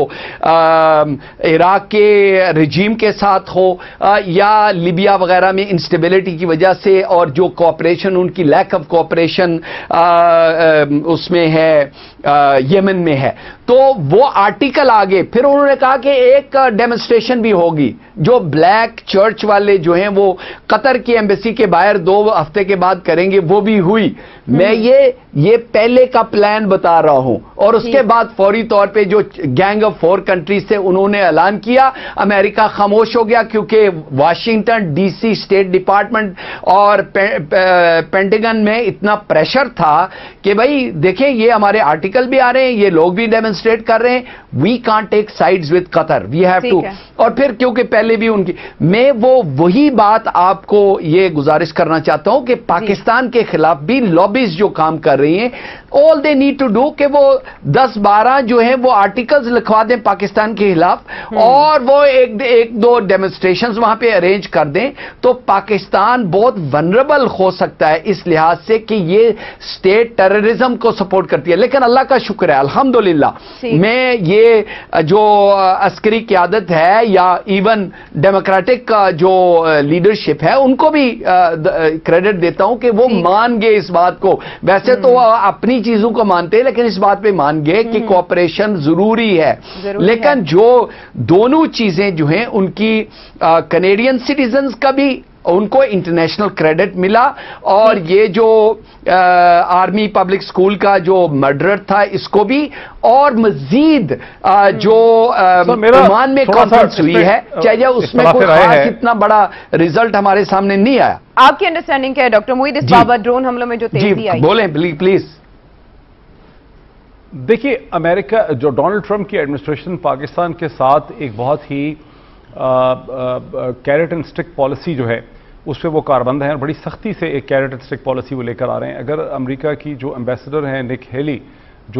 عراق کے رجیم کے ساتھ ہو، یا لیبیا وغیرہ میں انسٹیبلٹی کی وجہ سے اور جو کوآپریشن ان کی لیک آف کوآپریشن اس میں ہے، یمن میں ہے. تو وہ آرٹیکل آگے پھر انہوں نے کہا کہ ایک ڈیمونسٹریشن بھی ہوگی جو بلیک چرچ والے جو ہیں وہ قطر کی ایمبیسی کے باہر 2 ہفتے کے بعد کریں گے، وہ بھی ہوئی. میں یہ پہلے کا پلان بتا رہا ہوں. اور اس کے بعد فوری طور پہ جو گینگ آف 4 کنٹریز سے انہوں نے اعلان کیا، امریکہ خاموش ہو گیا کیونکہ Washington D C state department اور پینٹاگن میں اتنا پریشر تھا کہ بھائی دیکھیں یہ ہمارے آرٹیکل بھی آ رہے ہیں، یہ لوگ بھی ڈیمونسٹریٹ کر رہے ہیں، we can't take sides with Qatar, we have to. اور پھر کیونکہ پہلے بھی ان کی میں وہی بات آپ کو یہ گزارش کرنا چاہتا ہوں کہ پاکستان کے خلاف بھی لابیز جو کام کر رہی ہیں، all they need to do کہ وہ 10-12 جو ہیں وہ آرٹیکلز لکھوا دیں پاکستان کے خلاف اور وہ ایک دو ڈیمونسٹریشنز وہاں پہ ارینج کر دیں، تو پاکستان بہت ونربل ہو سکتا ہے اس لحاظ سے کہ یہ اسٹیٹ ٹیررزم کو سپورٹ کرتی ہے. لیکن اللہ کا شکر ہے الحمدللہ میں یہ جو عسکری قیادت ہے یا ایون ڈیموکریٹک جو لیڈرشپ ہے ان کو بھی کریڈٹ دیتا ہوں کہ وہ مان گئے اس بات کو. ویسے تو اپنی کئی چیزوں کو مانتے ہیں لیکن اس بات پہ مان گئے کہ کوآپریشن ضروری ہے. لیکن جو دونوں چیزیں جو ہیں ان کی کینیڈین سٹیزنز کا بھی ان کو انٹرنیشنل کریڈٹ ملا, اور یہ جو آرمی پبلک اسکول کا جو مرڈر تھا اس کو بھی, اور مزید جو عمان میں کانفرنس ہوئی ہے چاہے اس میں کوئی خاص اتنا بڑا ریزلٹ ہمارے سامنے نہیں آیا. آپ کی انڈرسٹینڈنگ کیا ہے ڈاکٹر موید اس بابت ڈرون حملوں میں جو تیزی آئی؟ بولیں پلیز. دیکھیے امریکہ جو ڈونلڈ ٹرمپ کی ایڈمنسٹریشن پاکستان کے ساتھ ایک بہت ہی کیرٹ اینڈ اسٹک پالیسی جو ہے اس پہ وہ کاربند ہیں, اور بڑی سختی سے ایک کیرٹ اینڈ اسٹک پالیسی وہ لے کر آ رہے ہیں. اگر امریکہ کی جو ایمبیسڈر ہیں نک ہیلی جو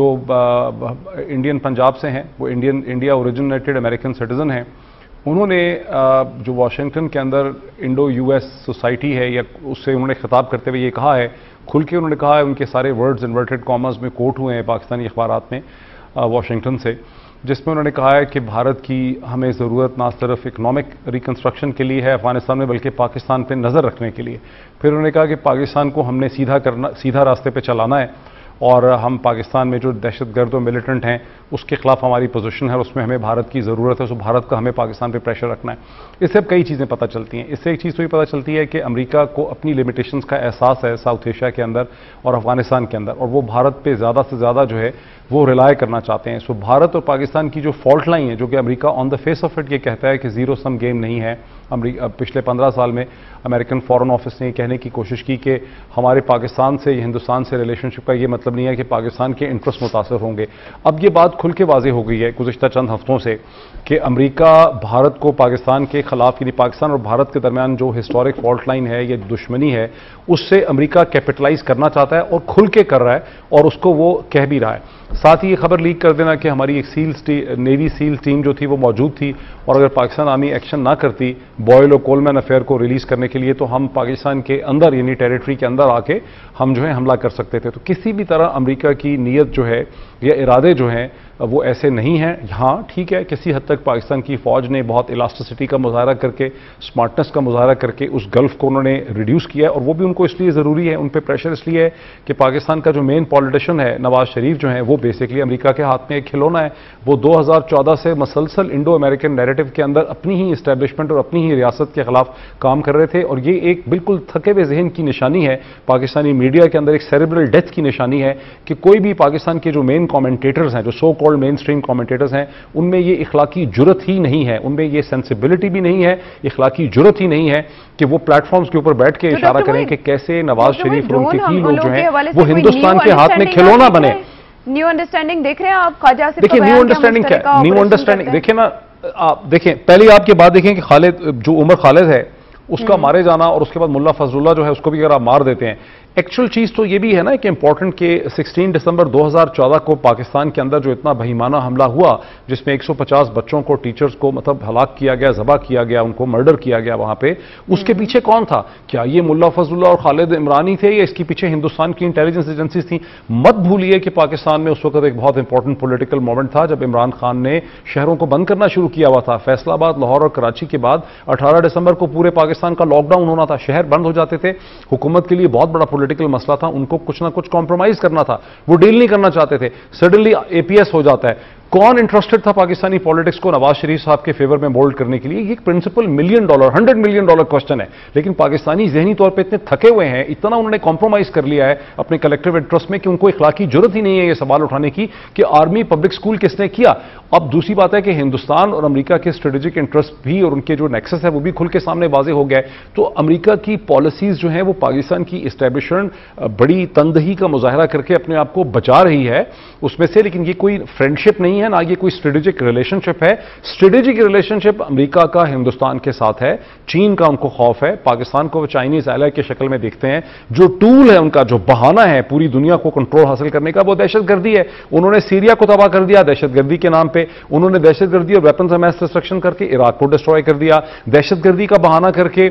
انڈین پنجاب سے ہیں, وہ انڈیا اوریجنیٹڈ امریکن سٹیزن ہیں, انہوں نے جو واشنگٹن کے اندر انڈو یو ایس سوسائٹی ہے یا اس سے انہوں نے خطاب کرتے ہوئے یہ کہا ہے, کھل کے انہوں نے کہا ہے, ان کے سارے ورڈز انورٹڈ کاماز میں کوٹ ہوئے ہیں پاکستانی اخبارات میں واشنگٹن سے, جس میں انہوں نے کہا ہے کہ بھارت کی ہمیں ضرورت نہ صرف اکنامک ریکنسٹرکشن کے لیے ہے افغانستان میں بلکہ پاکستان پہ نظر رکھنے کے لیے. پھر انہوں نے کہا کہ پاکستان کو ہم نے سیدھا راستے پہ چلانا ہے, اور ہم پاکستان میں جو دہشت گرد و ملیٹنٹ ہیں اس کے خلاف ہماری پوزیشن ہے, اور اس میں ہمیں بھارت کی ضرورت ہے, سو بھارت کا ہمیں پاکستان پہ پریشر رکھنا ہے. اس سے اب کئی چیزیں پتہ چلتی ہیں. اس سے ایک چیز تو یہ پتہ چلتی ہے کہ امریکہ کو اپنی لمیٹیشنز کا احساس ہے ساؤتھ ایشیا کے اندر اور افغانستان کے اندر, اور وہ بھارت پہ زیادہ سے زیادہ جو ہے وہ ریلائی کرنا چاہتے ہیں. سو بھارت اور پاکستان کی جو فالٹ لائن ہے, جو کہ امریکہ on the face of it یہ کہتا ہے کہ زیرو سم گیم نہیں ہے. پچھلے 15 سال میں امریکن فارن آفس نے یہ کہنے کی کوشش کی کہ ہمارے پاکستان سے ہندوستان سے ریلیشن شپ کا یہ مطلب نہیں ہے کہ پاکستان کے انٹرسٹ متاثر ہوں گے. اب یہ بات کھل کے واضح ہو گئی ہے گزشتہ چند ہفتوں سے کہ امریکہ بھارت کو پاکستان کے خلاف, یعنی پاکستان اور بھارت کے درمیان جو ہسٹورک فالٹ لائن ہے یا دشمنی ہے, اس سے امریکہ کیپٹلائز کرنا چاہتا ہے اور کھل کے کر رہا ہے, اور اس کو وہ کہہ بھی رہا ہے. ساتھ ہی یہ خبر لیک کر دینا کہ ہماری ایک نیوی سیل ٹیم جو تھی وہ موجود تھی, اور اگر پاکستان آرمی ایکشن نہ کرتی بوائل اور کولمین افیئر کو ریلیز کرنے کے لیے تو ہم پاکستان کے اندر یعنی ٹیریٹری کے اندر آ کے ہم جو ہے حملہ کر سکتے تھے. تو کسی بھی طرح امریکہ کی نیت جو ہے یا ارادے جو ہیں وہ ایسے نہیں ہیں. ہاں ٹھیک ہے, کسی حد تک پاکستان کی فوج نے بہت الاسٹیسٹی کا مظاہرہ کر کے, اسمارٹنس کا مظاہرہ کر کے اس گلف کو انہوں نے ریڈیوس کیا ہے, اور وہ بھی ان کو اس لیے ضروری ہے, ان پہ پریشر اس لیے ہے کہ پاکستان کا جو مین پولیٹیشین ہے نواز شریف جو ہیں وہ بیسکلی امریکہ کے ہاتھ میں ایک کھلونا ہے. وہ 2014 سے مسلسل انڈو امریکن نیریٹو کے اندر اپنی ہی اسٹیبلشمنٹ اور اپنی ہی ریاست کے خلاف کام کر رہے تھے, اور یہ ایک بالکل تھکے ہوئے ذہن کی نشانی ہے پاکستانی میڈیا کے اندر, ایک سیریبرل ڈیتھ کی نشانی ہے کہ کوئی بھی پاکستان کے جو مین کامنٹیٹرز ہیں, جو so called mainstream commentators ہیں, ان میں یہ اخلاقی جرت ہی نہیں ہے, ان میں یہ سینسیبلٹی بھی نہیں ہے, اخلاقی جرت ہی نہیں ہے کہ وہ پلیٹ فارمز کے اوپر بیٹھ کے اشارہ کریں کہ کیسے نواز شریف اور ان کے ہی لوگ جو ہیں وہ ہندوستان کے ہاتھ میں کھلونا بنے. نیو انڈرسٹینڈنگ دیکھ رہے ہیں آپ خواجہ آصف؟ دیکھیں نیو انڈرسٹینڈنگ کیا ہے, نیو انڈرسٹینڈنگ دیکھیں نا, آپ دیکھیں پہلے آپ کی بات دیکھیں کہ خالد جو عمر خالد ہے اس کا مارے جانا, اور اس کے بعد ملا فضل اللہ جو ہے اس کو بھی اگر آپ مار دیتے ہیں, ایکچوئل چیز تو یہ بھی ہے نا کہ امپورٹنٹ کہ 16 دسمبر 2014 کو پاکستان کے اندر جو اتنا بہیمانہ حملہ ہوا جس میں 150 بچوں کو, ٹیچرز کو مطلب ہلاک کیا گیا, ذبح کیا گیا, ان کو مرڈر کیا گیا وہاں پہ, اس کے پیچھے کون تھا؟ کیا یہ ملا فضل اللہ اور خالد عمرانی تھے یا اس کے پیچھے ہندوستان کی انٹیلیجنس ایجنسیز تھیں؟ مت بھولیے کہ پاکستان میں اس وقت ایک بہت امپورٹنٹ پولیٹیکل مومنٹ تھا جب عمران خان نے شہروں کو بند کرنا شروع کیا ہوا تھا. فیصل آباد, لاہور اور کراچی کے بعد 18 دسمبر کو پورے پاکستان کا لاک ڈاؤن ہونا تھا, شہر بند ہو جاتے تھے. حکومت کے لیے بہت بڑا پولیٹیکل مسئلہ تھا, ان کو کچھ نہ کچھ کمپرومائز کرنا تھا, وہ ڈیل نہیں کرنا چاہتے تھے. سڈنلی اے پی ایس ہو جاتا ہے. کون انٹرسٹڈ تھا پاکستانی پالیٹکس کو نواز شریف صاحب کے فیور میں مولڈ کرنے کے لیے؟ یہ ایک پرنسپل $1 ملین $100 ملین کوسچن ہے, لیکن پاکستانی ذہنی طور پہ اتنے تھکے ہوئے ہیں, اتنا انہوں نے کمپرومائز کر لیا ہے اپنے کلیکٹیو انٹرسٹ میں کہ ان کو اخلاقی جرت ہی نہیں ہے یہ سوال اٹھانے کی کہ آرمی پبلک اسکول کس نے کیا. اب دوسری بات ہے کہ ہندوستان اور امریکہ کے اسٹریٹجک انٹرسٹ بھی اور ان کے جو نیکسس ہے وہ بھی کھل کے سامنے واضح ہو گیا ہے. تو امریکہ کی پالیسیز جو ہیں وہ پاکستان کی اسٹیبلشمنٹ بڑی تندہی کا مظاہرہ کر کے اپنے آپ کو بچا رہی ہے اس میں سے, لیکن یہ کوئی فرینڈشپ نہیں ہے, نہ یہ کوئی اسٹریٹجک ریلیشن شپ ہے. اسٹریٹجک ریلیشن شپ امریکہ کا ہندوستان کے ساتھ ہے, چین کا ان کو خوف ہے, پاکستان کو وہ چائنیز ایلائی کی شکل میں دیکھتے ہیں. جو ٹول ہے ان کا, جو بہانہ ہے پوری دنیا کو کنٹرول حاصل کرنے کا, وہ دہشت گردی ہے. انہوں نے سیریا کو تباہ کر دیا دہشت گردی کے نام پہ, انہوں نے دہشت گردی اور ویپنز آف میس ڈسٹرکشن کر کے عراق کو ڈسٹروائے کر دیا, دہشت گردی کا بہانہ کر کے,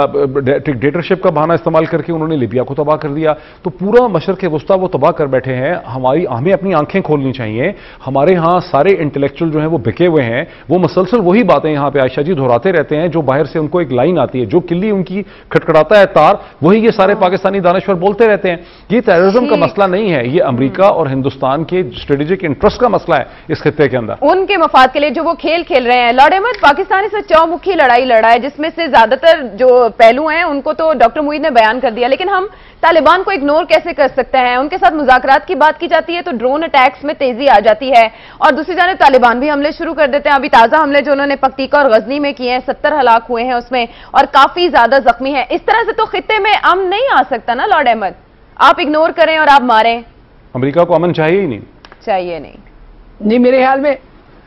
ڈکٹیٹرشپ کا بہانہ استعمال کر کے انہوں نے لیبیا کو تباہ کر دیا. تو پورا مشرق وسطیٰ وہ تباہ کر بیٹھے ہیں. ہمیں اپنی آنکھیں کھولنی چاہیے. ہمارے ہاں یہاں سارے انٹلیکچوئل جو ہیں وہ بکے ہوئے ہیں, وہ مسلسل وہی باتیں یہاں پہ عائشہ جی دہراتے رہتے ہیں, جو باہر سے ان کو ایک لائن آتی ہے, جو کلی ان کی کھٹکھٹاتا ہے تار, وہی یہ سارے پاکستانی دانشور بولتے رہتے ہیں. یہ ٹیررزم کا مسئلہ نہیں ہے, یہ امریکہ اور ہندوستان کے اسٹریٹجک انٹرسٹ کا مسئلہ ہے اس خطے کے اندر, ان کے مفاد کے لیے جو وہ کھیل کھیل رہے ہیں. لارڈ احمد, پاکستان اس وقت چومکھی لڑائی لڑا ہے, جس میں سے زیادہ تر جو پہلو ہیں ان کو تو ڈاکٹر موید نے بیان کر دیا, لیکن ہم طالبان کو اگنور کیسے کر سکتے ہیں؟ ان کے ساتھ مذاکرات کی بات کی جاتی ہے تو ڈرون اٹیکس میں تیزی آ جاتی ہے, اور دوسری جانب طالبان بھی حملے شروع کر دیتے ہیں. ابھی تازہ حملے جو انہوں نے پکتیکا اور غزنی میں کیے ہیں, 70 ہلاک ہوئے ہیں اس میں, اور کافی زیادہ زخمی ہیں. اس طرح سے تو خطے میں امن نہیں آ سکتا نا لارڈ احمد, آپ اگنور کریں اور آپ ماریں. امریکہ کو امن چاہیے ہی نہیں, چاہیے نہیں. میرے خیال میں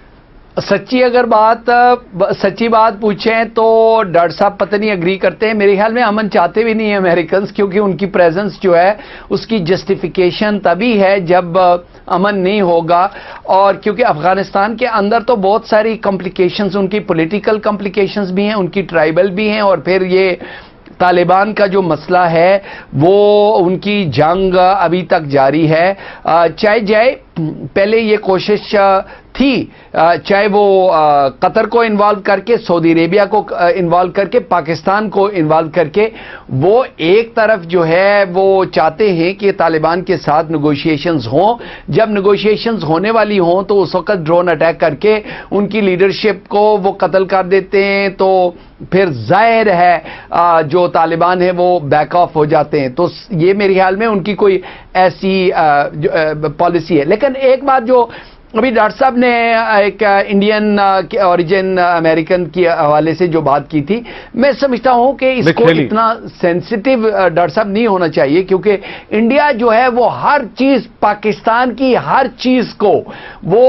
سچی بات پوچھیں تو ڈاکٹر صاحب پتہ نہیں اگری کرتے ہیں. میرے خیال میں امن چاہتے بھی نہیں ہیں امریکنز, کیونکہ ان کی پریزنس جو ہے اس کی جسٹیفیکیشن تبھی ہے جب امن نہیں ہوگا. اور کیونکہ افغانستان کے اندر تو بہت ساری کمپلیکیشنز, ان کی پولیٹیکل کمپلیکیشنز بھی ہیں, ان کی ٹرائبل بھی ہیں, اور پھر یہ طالبان کا جو مسئلہ ہے وہ ان کی جنگ ابھی تک جاری ہے. چاہے جائے پہلے یہ کوشش تھی, چاہے وہ قطر کو انوالو کر کے, سعودی عربیہ کو انوالو کر کے, پاکستان کو انوالو کر کے, وہ ایک طرف جو ہے وہ چاہتے ہیں کہ طالبان کے ساتھ نیگوشیشنز ہوں. جب نیگوشیشنز ہونے والی ہوں تو اس وقت ڈرون اٹیک کر کے ان کی لیڈرشپ کو وہ قتل کر دیتے ہیں, تو پھر ظاہر ہے جو طالبان ہیں وہ بیک آف ہو جاتے ہیں. تو یہ میرے خیال میں ان کی کوئی ایسی پالیسی ہے. لیکن ایک بات جو ابھی ڈاکٹر صاحب نے ایک انڈین اوریجن امریکن کے حوالے سے جو بات کی تھی, میں سمجھتا ہوں کہ اس کو اتنا سینسٹیو ڈاکٹر صاحب نہیں ہونا چاہیے, کیونکہ انڈیا جو ہے وہ ہر چیز, پاکستان کی ہر چیز کو وہ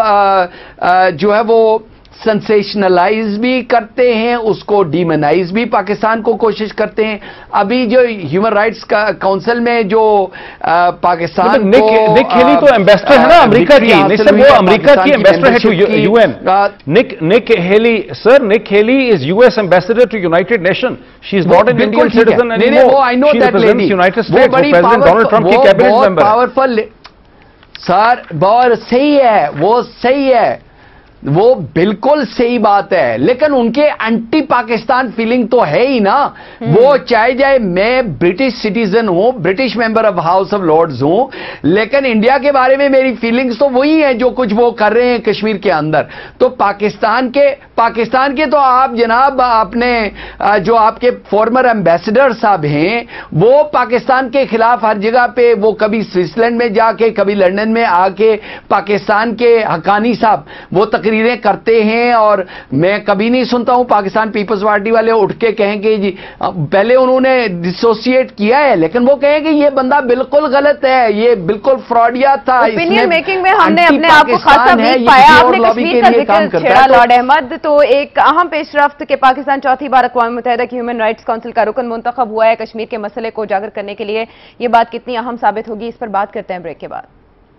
جو ہے وہ سنسیشنلائز بھی کرتے ہیں, اس کو ڈیمنائز بھی پاکستان کو کوشش کرتے ہیں. ابھی جو ہیومن رائٹس کونسل میں جو پاکستان نک ہیلی تو ایمبیسڈر ہے نا امریکہ کی, وہ امریکہ کی ایمبیسڈر ہے ٹو یو این. نک Haley, sir Nikki Haley is U S ambassador to United Nation. She is not an Indian citizen any more, she represents United States, president Donald Trump کی cabinet member. Powerful sir, بہت صحیح ہے, وہ صحیح ہے, وہ بالکل صحیح بات ہے, لیکن ان کے انٹی پاکستان فیلنگ تو ہے ہی نا. وہ چاہے جائے میں برٹش سٹیزن ہوں, British member of house of lords ہوں, لیکن انڈیا کے بارے میں میری فیلنگز تو وہی ہیں جو کچھ وہ کر رہے ہیں کشمیر کے اندر. تو پاکستان کے تو آپ جناب اپنے جو آپ کے فارمر ایمبیسڈر صاحب ہیں وہ پاکستان کے خلاف ہر جگہ پہ, وہ کبھی سوئٹزرلینڈ میں جا کے, کبھی لندن میں آ کے پاکستان کے حقانی صاحب وہ تقریریں کرتے ہیں. اور میں کبھی نہیں سنتا ہوں پاکستان پیپلز پارٹی والے اٹھ کے کہیں کہ جی, پہلے انہوں نے ڈسوسیٹ کیا ہے, لیکن وہ کہیں کہ یہ بندہ بالکل غلط ہے, یہ بالکل فراڈیا تھا, اوپینین میکنگ میں ہم نے اپنے آپ کو خاصا ویک پایا. آپ نے کشمیر کا ذکر چھیڑا لارڈ احمد, تو ایک اہم پیش رفت کہ پاکستان چوتھی بار اقوام متحدہ کی ہیومن رائٹس کونسل کا رکن منتخب ہوا ہے کشمیر کے مسئلے کو اجاگر کرنے کے لیے. یہ بات کتنی اہم ثابت ہوگی, اس پر بات کرتے ہیں بریک کے بعد.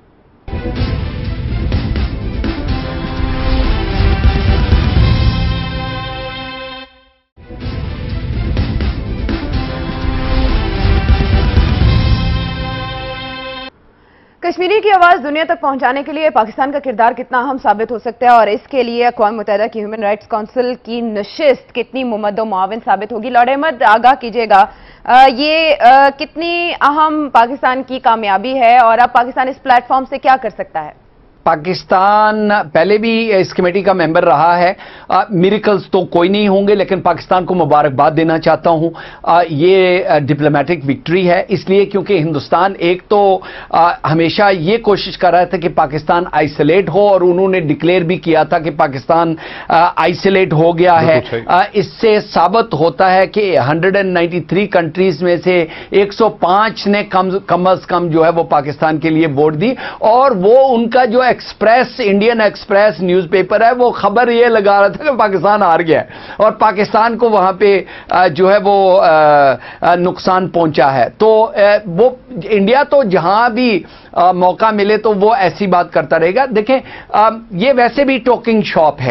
کشمیری کی آواز دنیا تک پہنچانے کے لیے پاکستان کا کردار کتنا اہم ثابت ہو سکتا ہے, اور اس کے لیے اقوام متحدہ کی ہیومن رائٹس کونسل کی نشست کتنی ممد و معاون ثابت ہوگی؟ لارڈ احمد آگاہ کیجیے گا, یہ کتنی اہم پاکستان کی کامیابی ہے, اور اب پاکستان اس پلیٹ فارم سے کیا کر سکتا ہے؟ پاکستان پہلے بھی اس کمیٹی کا ممبر رہا ہے. میریکلز تو کوئی نہیں ہوں گے, لیکن پاکستان کو مبارکباد دینا چاہتا ہوں. یہ ڈپلومیٹک وکٹری ہے, اس لیے کیونکہ ہندوستان ایک تو ہمیشہ یہ کوشش کر رہا تھا کہ پاکستان آئسولیٹ ہو, اور انہوں نے ڈکلیئر بھی کیا تھا کہ پاکستان آئسولیٹ ہو گیا ہے. اس سے ثابت ہوتا ہے کہ 193 کنٹریز میں سے 105 نے کم از کم جو ہے وہ پاکستان کے لیے ووٹ دی, اور وہ ان کا جو express, Indian express news paper ہے, وہ خبر یہ لگا رہا تھا کہ پاکستان ہار گیا ہے اور پاکستان کو وہاں پہ جو ہے وہ نقصان پہنچا ہے. تو وہ انڈیا تو جہاں بھی موقع ملے تو وہ ایسی بات کرتا رہے گا. دیکھیں یہ ویسے بھی ٹاکنگ شاپ ہے,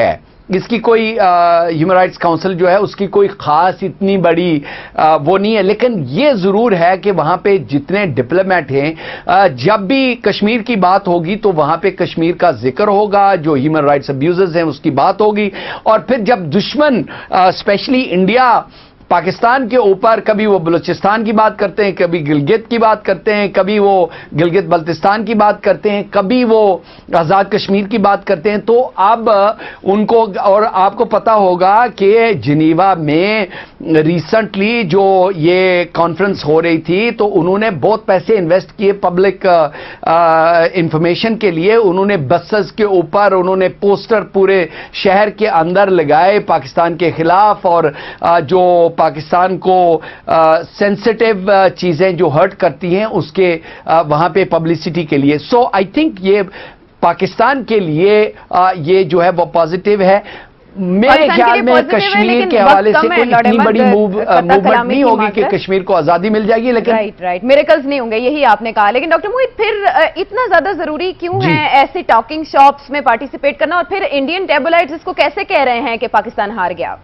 इसकी कोई ह्यूमन राइट्स काउंसिल जो है उसकी कोई खास इतनी बड़ी वो नहीं है, लेकिन ये जरूर है कि वहां पे जितने डिप्लोमेट हैं, जब भी कश्मीर की बात होगी तो वहां पे कश्मीर का जिक्र होगा, जो ह्यूमन राइट्स अब्यूजेस हैं उसकी बात होगी, और फिर जब दुश्मन स्पेशली इंडिया पाकिस्तान के ऊपर कभी वो बलूचिस्तान की बात करते हैं, कभी गिलगित की बात करते हैं, कभी वो गिलगित बल्तिस्तान की बात करते हैं, कभी वो आज़ाद कश्मीर की बात करते हैं, तो अब उनको, और आपको पता होगा कि जिनीवा में रिसेंटली जो ये कॉन्फ्रेंस हो रही थी तो उन्होंने बहुत पैसे इन्वेस्ट किए पब्लिक इंफॉर्मेशन के लिए, उन्होंने बसेस के ऊपर उन्होंने पोस्टर पूरे शहर के अंदर लगाए पाकिस्तान के खिलाफ, और जो पाकिस्तान को सेंसिटिव चीजें जो हर्ट करती हैं उसके वहां पे पब्लिसिटी के लिए। सो आई थिंक ये पाकिस्तान के लिए ये जो है वो पॉजिटिव है। मेरे ख्याल में कश्मीर के हवाले से कोई इतनी बड़ी मूवमेंट नहीं होगी कि कश्मीर को आजादी मिल जाएगी, लेकिन राइट मिरेकल्स नहीं होंगे, यही आपने कहा। लेकिन डॉक्टर मोहित, फिर इतना ज्यादा जरूरी क्यों है ऐसी टॉकिंग शॉप्स में पार्टिसिपेट करना, और फिर इंडियन टेबलाइट्स इसको कैसे कह रहे हैं कि पाकिस्तान हार गया?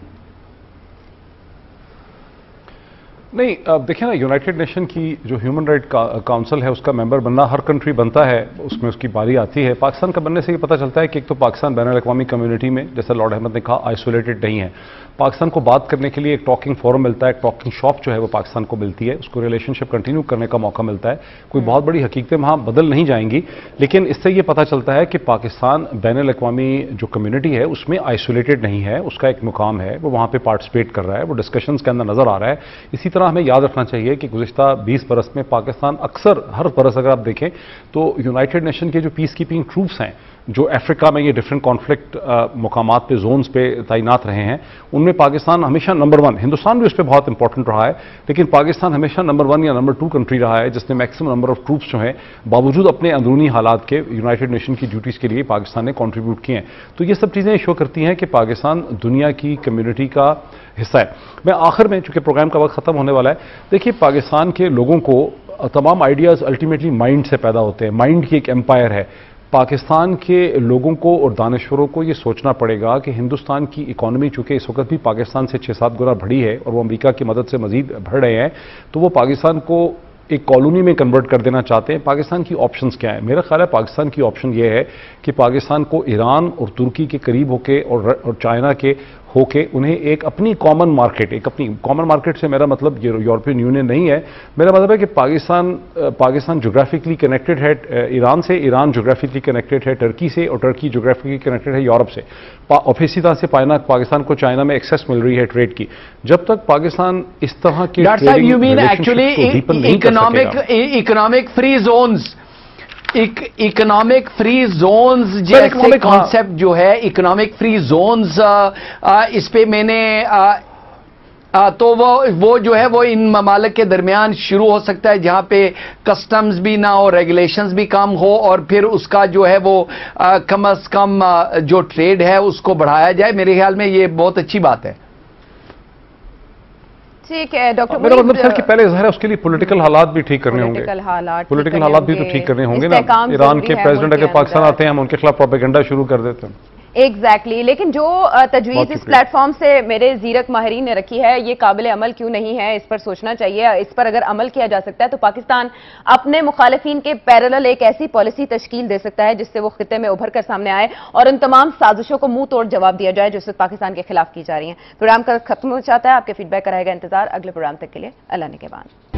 नहीं, देखिए ना, यूनाइटेड नेशन की जो ह्यूमन राइट काउंसिल है उसका मेंबर बनना हर कंट्री बनता है, उसमें उसकी बारी आती है। पाकिस्तान का बनने से ये पता चलता है कि एक तो पाकिस्तान बैनुल अक़वामी कम्युनिटी में, जैसा लॉर्ड अहमद ने कहा, आइसोलेटेड नहीं है। पाकिस्तान को बात करने के लिए एक टॉकिंग फोरम मिलता है, एक टॉकिंग शॉप जो है वो पाकिस्तान को मिलती है, उसको रिलेशनशिप कंटिन्यू करने का मौका मिलता है। कोई बहुत बड़ी हकीकतें वहाँ बदल नहीं जाएंगी, लेकिन इससे ये पता चलता है कि पाकिस्तान बैनुल अक़वामी जो कम्युनिटी है उसमें आइसोलेटेड नहीं है, उसका एक मुकाम है, वो वहाँ पर पार्टिसिपेट कर रहा है, वो डिस्कशंस के अंदर नजर आ रहा है। इसी तरह हमें याद रखना चाहिए कि गुज़िश्ता 20 बरस में पाकिस्तान अक्सर हर बरस अगर आप देखें तो यूनाइटेड नेशन के जो पीस कीपिंग ट्रूप्स हैं जो अफ्रीका में ये डिफरेंट कॉन्फ्लिक्ट मुकामात पे, जोन्स पे तैनात रहे हैं, उनमें पाकिस्तान हमेशा नंबर 1, हिंदुस्तान भी उस पर बहुत इंपॉर्टेंट रहा है, लेकिन पाकिस्तान हमेशा नंबर 1 या नंबर 2 कंट्री रहा है जिसने मैक्सिमम नंबर ऑफ ट्रूप्स जो हैं बावजूद अपने अंदरूनी हालात के यूनाइटेड नेशन की ड्यूटीज़ के लिए पाकिस्तान ने कॉन्ट्रीब्यूट किए हैं। तो ये सब चीज़ें शो करती हैं कि पाकिस्तान दुनिया की कम्युनिटी का हिस्सा है। मैं आखिर में, चूंकि प्रोग्राम का वक्त ख़त्म होने वाला है, देखिए पाकिस्तान के लोगों को तमाम आइडियाज़ अल्टीमेटली माइंड से पैदा होते हैं, माइंड की एक एम्पायर है। पाकिस्तान के लोगों को और दानिश्वरों को ये सोचना पड़ेगा कि हिंदुस्तान की इकॉनमी चूंकि इस वक्त भी पाकिस्तान से 6-7 गुना बढ़ी है और वो अमेरिका की मदद से मजीद बढ़ रहे हैं, तो वो पाकिस्तान को एक कॉलोनी में कन्वर्ट कर देना चाहते हैं। पाकिस्तान की ऑप्शंस क्या है? मेरा ख्याल है पाकिस्तान की ऑप्शन ये है कि पाकिस्तान को ईरान और तुर्की के करीब होके और चाइना के होके उन्हें एक अपनी कॉमन मार्केट, एक अपनी कॉमन मार्केट से मेरा मतलब यूरोपियन यूनियन नहीं है, मेरा मतलब है कि पाकिस्तान जोग्राफिकली कनेक्टेड है ईरान से, ईरान जोग्राफिकली कनेक्टेड है टर्की से, और टर्की जोग्राफिकली कनेक्टेड है यूरोप से, और इसी तरह से पाकिस्तान को चाइना में एक्सेस मिल रही है ट्रेड की। जब तक पाकिस्तान इस तरह के economic free zones, economic free zones जैसे कॉन्सेप्ट जो है, इकोनॉमिक फ्री जोन्स, इस पे मैंने तो वो जो है वो इन ममालिक के दरमियान शुरू हो सकता है जहां पे कस्टम्स भी ना हो, रेगुलेशंस भी कम हो, और फिर उसका जो है वो कम अज कम जो ट्रेड है उसको बढ़ाया जाए। मेरे ख्याल में ये बहुत अच्छी बात है। ठीक है डॉक्टर, मेरा मतलब सर कि पहले ज़ाहिर है उसके लिए पॉलिटिकल हालात भी ठीक करने होंगे, पॉलिटिकल हालात भी तो ठीक करने होंगे ना। ईरान के प्रेसिडेंट अगर पाकिस्तान आते हैं हम उनके खिलाफ प्रोपेगेंडा शुरू कर देते हैं। एग्जैक्टली लेकिन जो तजवीज़ इस प्लेटफॉर्म से मेरे जीरक माहिरीन ने रखी है ये काबिल अमल क्यों नहीं है, इस पर सोचना चाहिए। इस पर अगर अमल किया जा सकता है तो पाकिस्तान अपने मुखालिफिन के पैरेलल एक ऐसी पॉलिसी तश्कील दे सकता है जिससे वो खिते में उभर कर सामने आए और उन तमाम साजिशों को मुंह तोड़ जवाब दिया जाए जो इस पाकिस्तान के खिलाफ की जा रही है। प्रोग्राम का खत्म हो जाता है, आपके फीडबैक कराएगा इंतजार अगले प्रोग्राम तक के लिए। अल्लाह ने के बाद।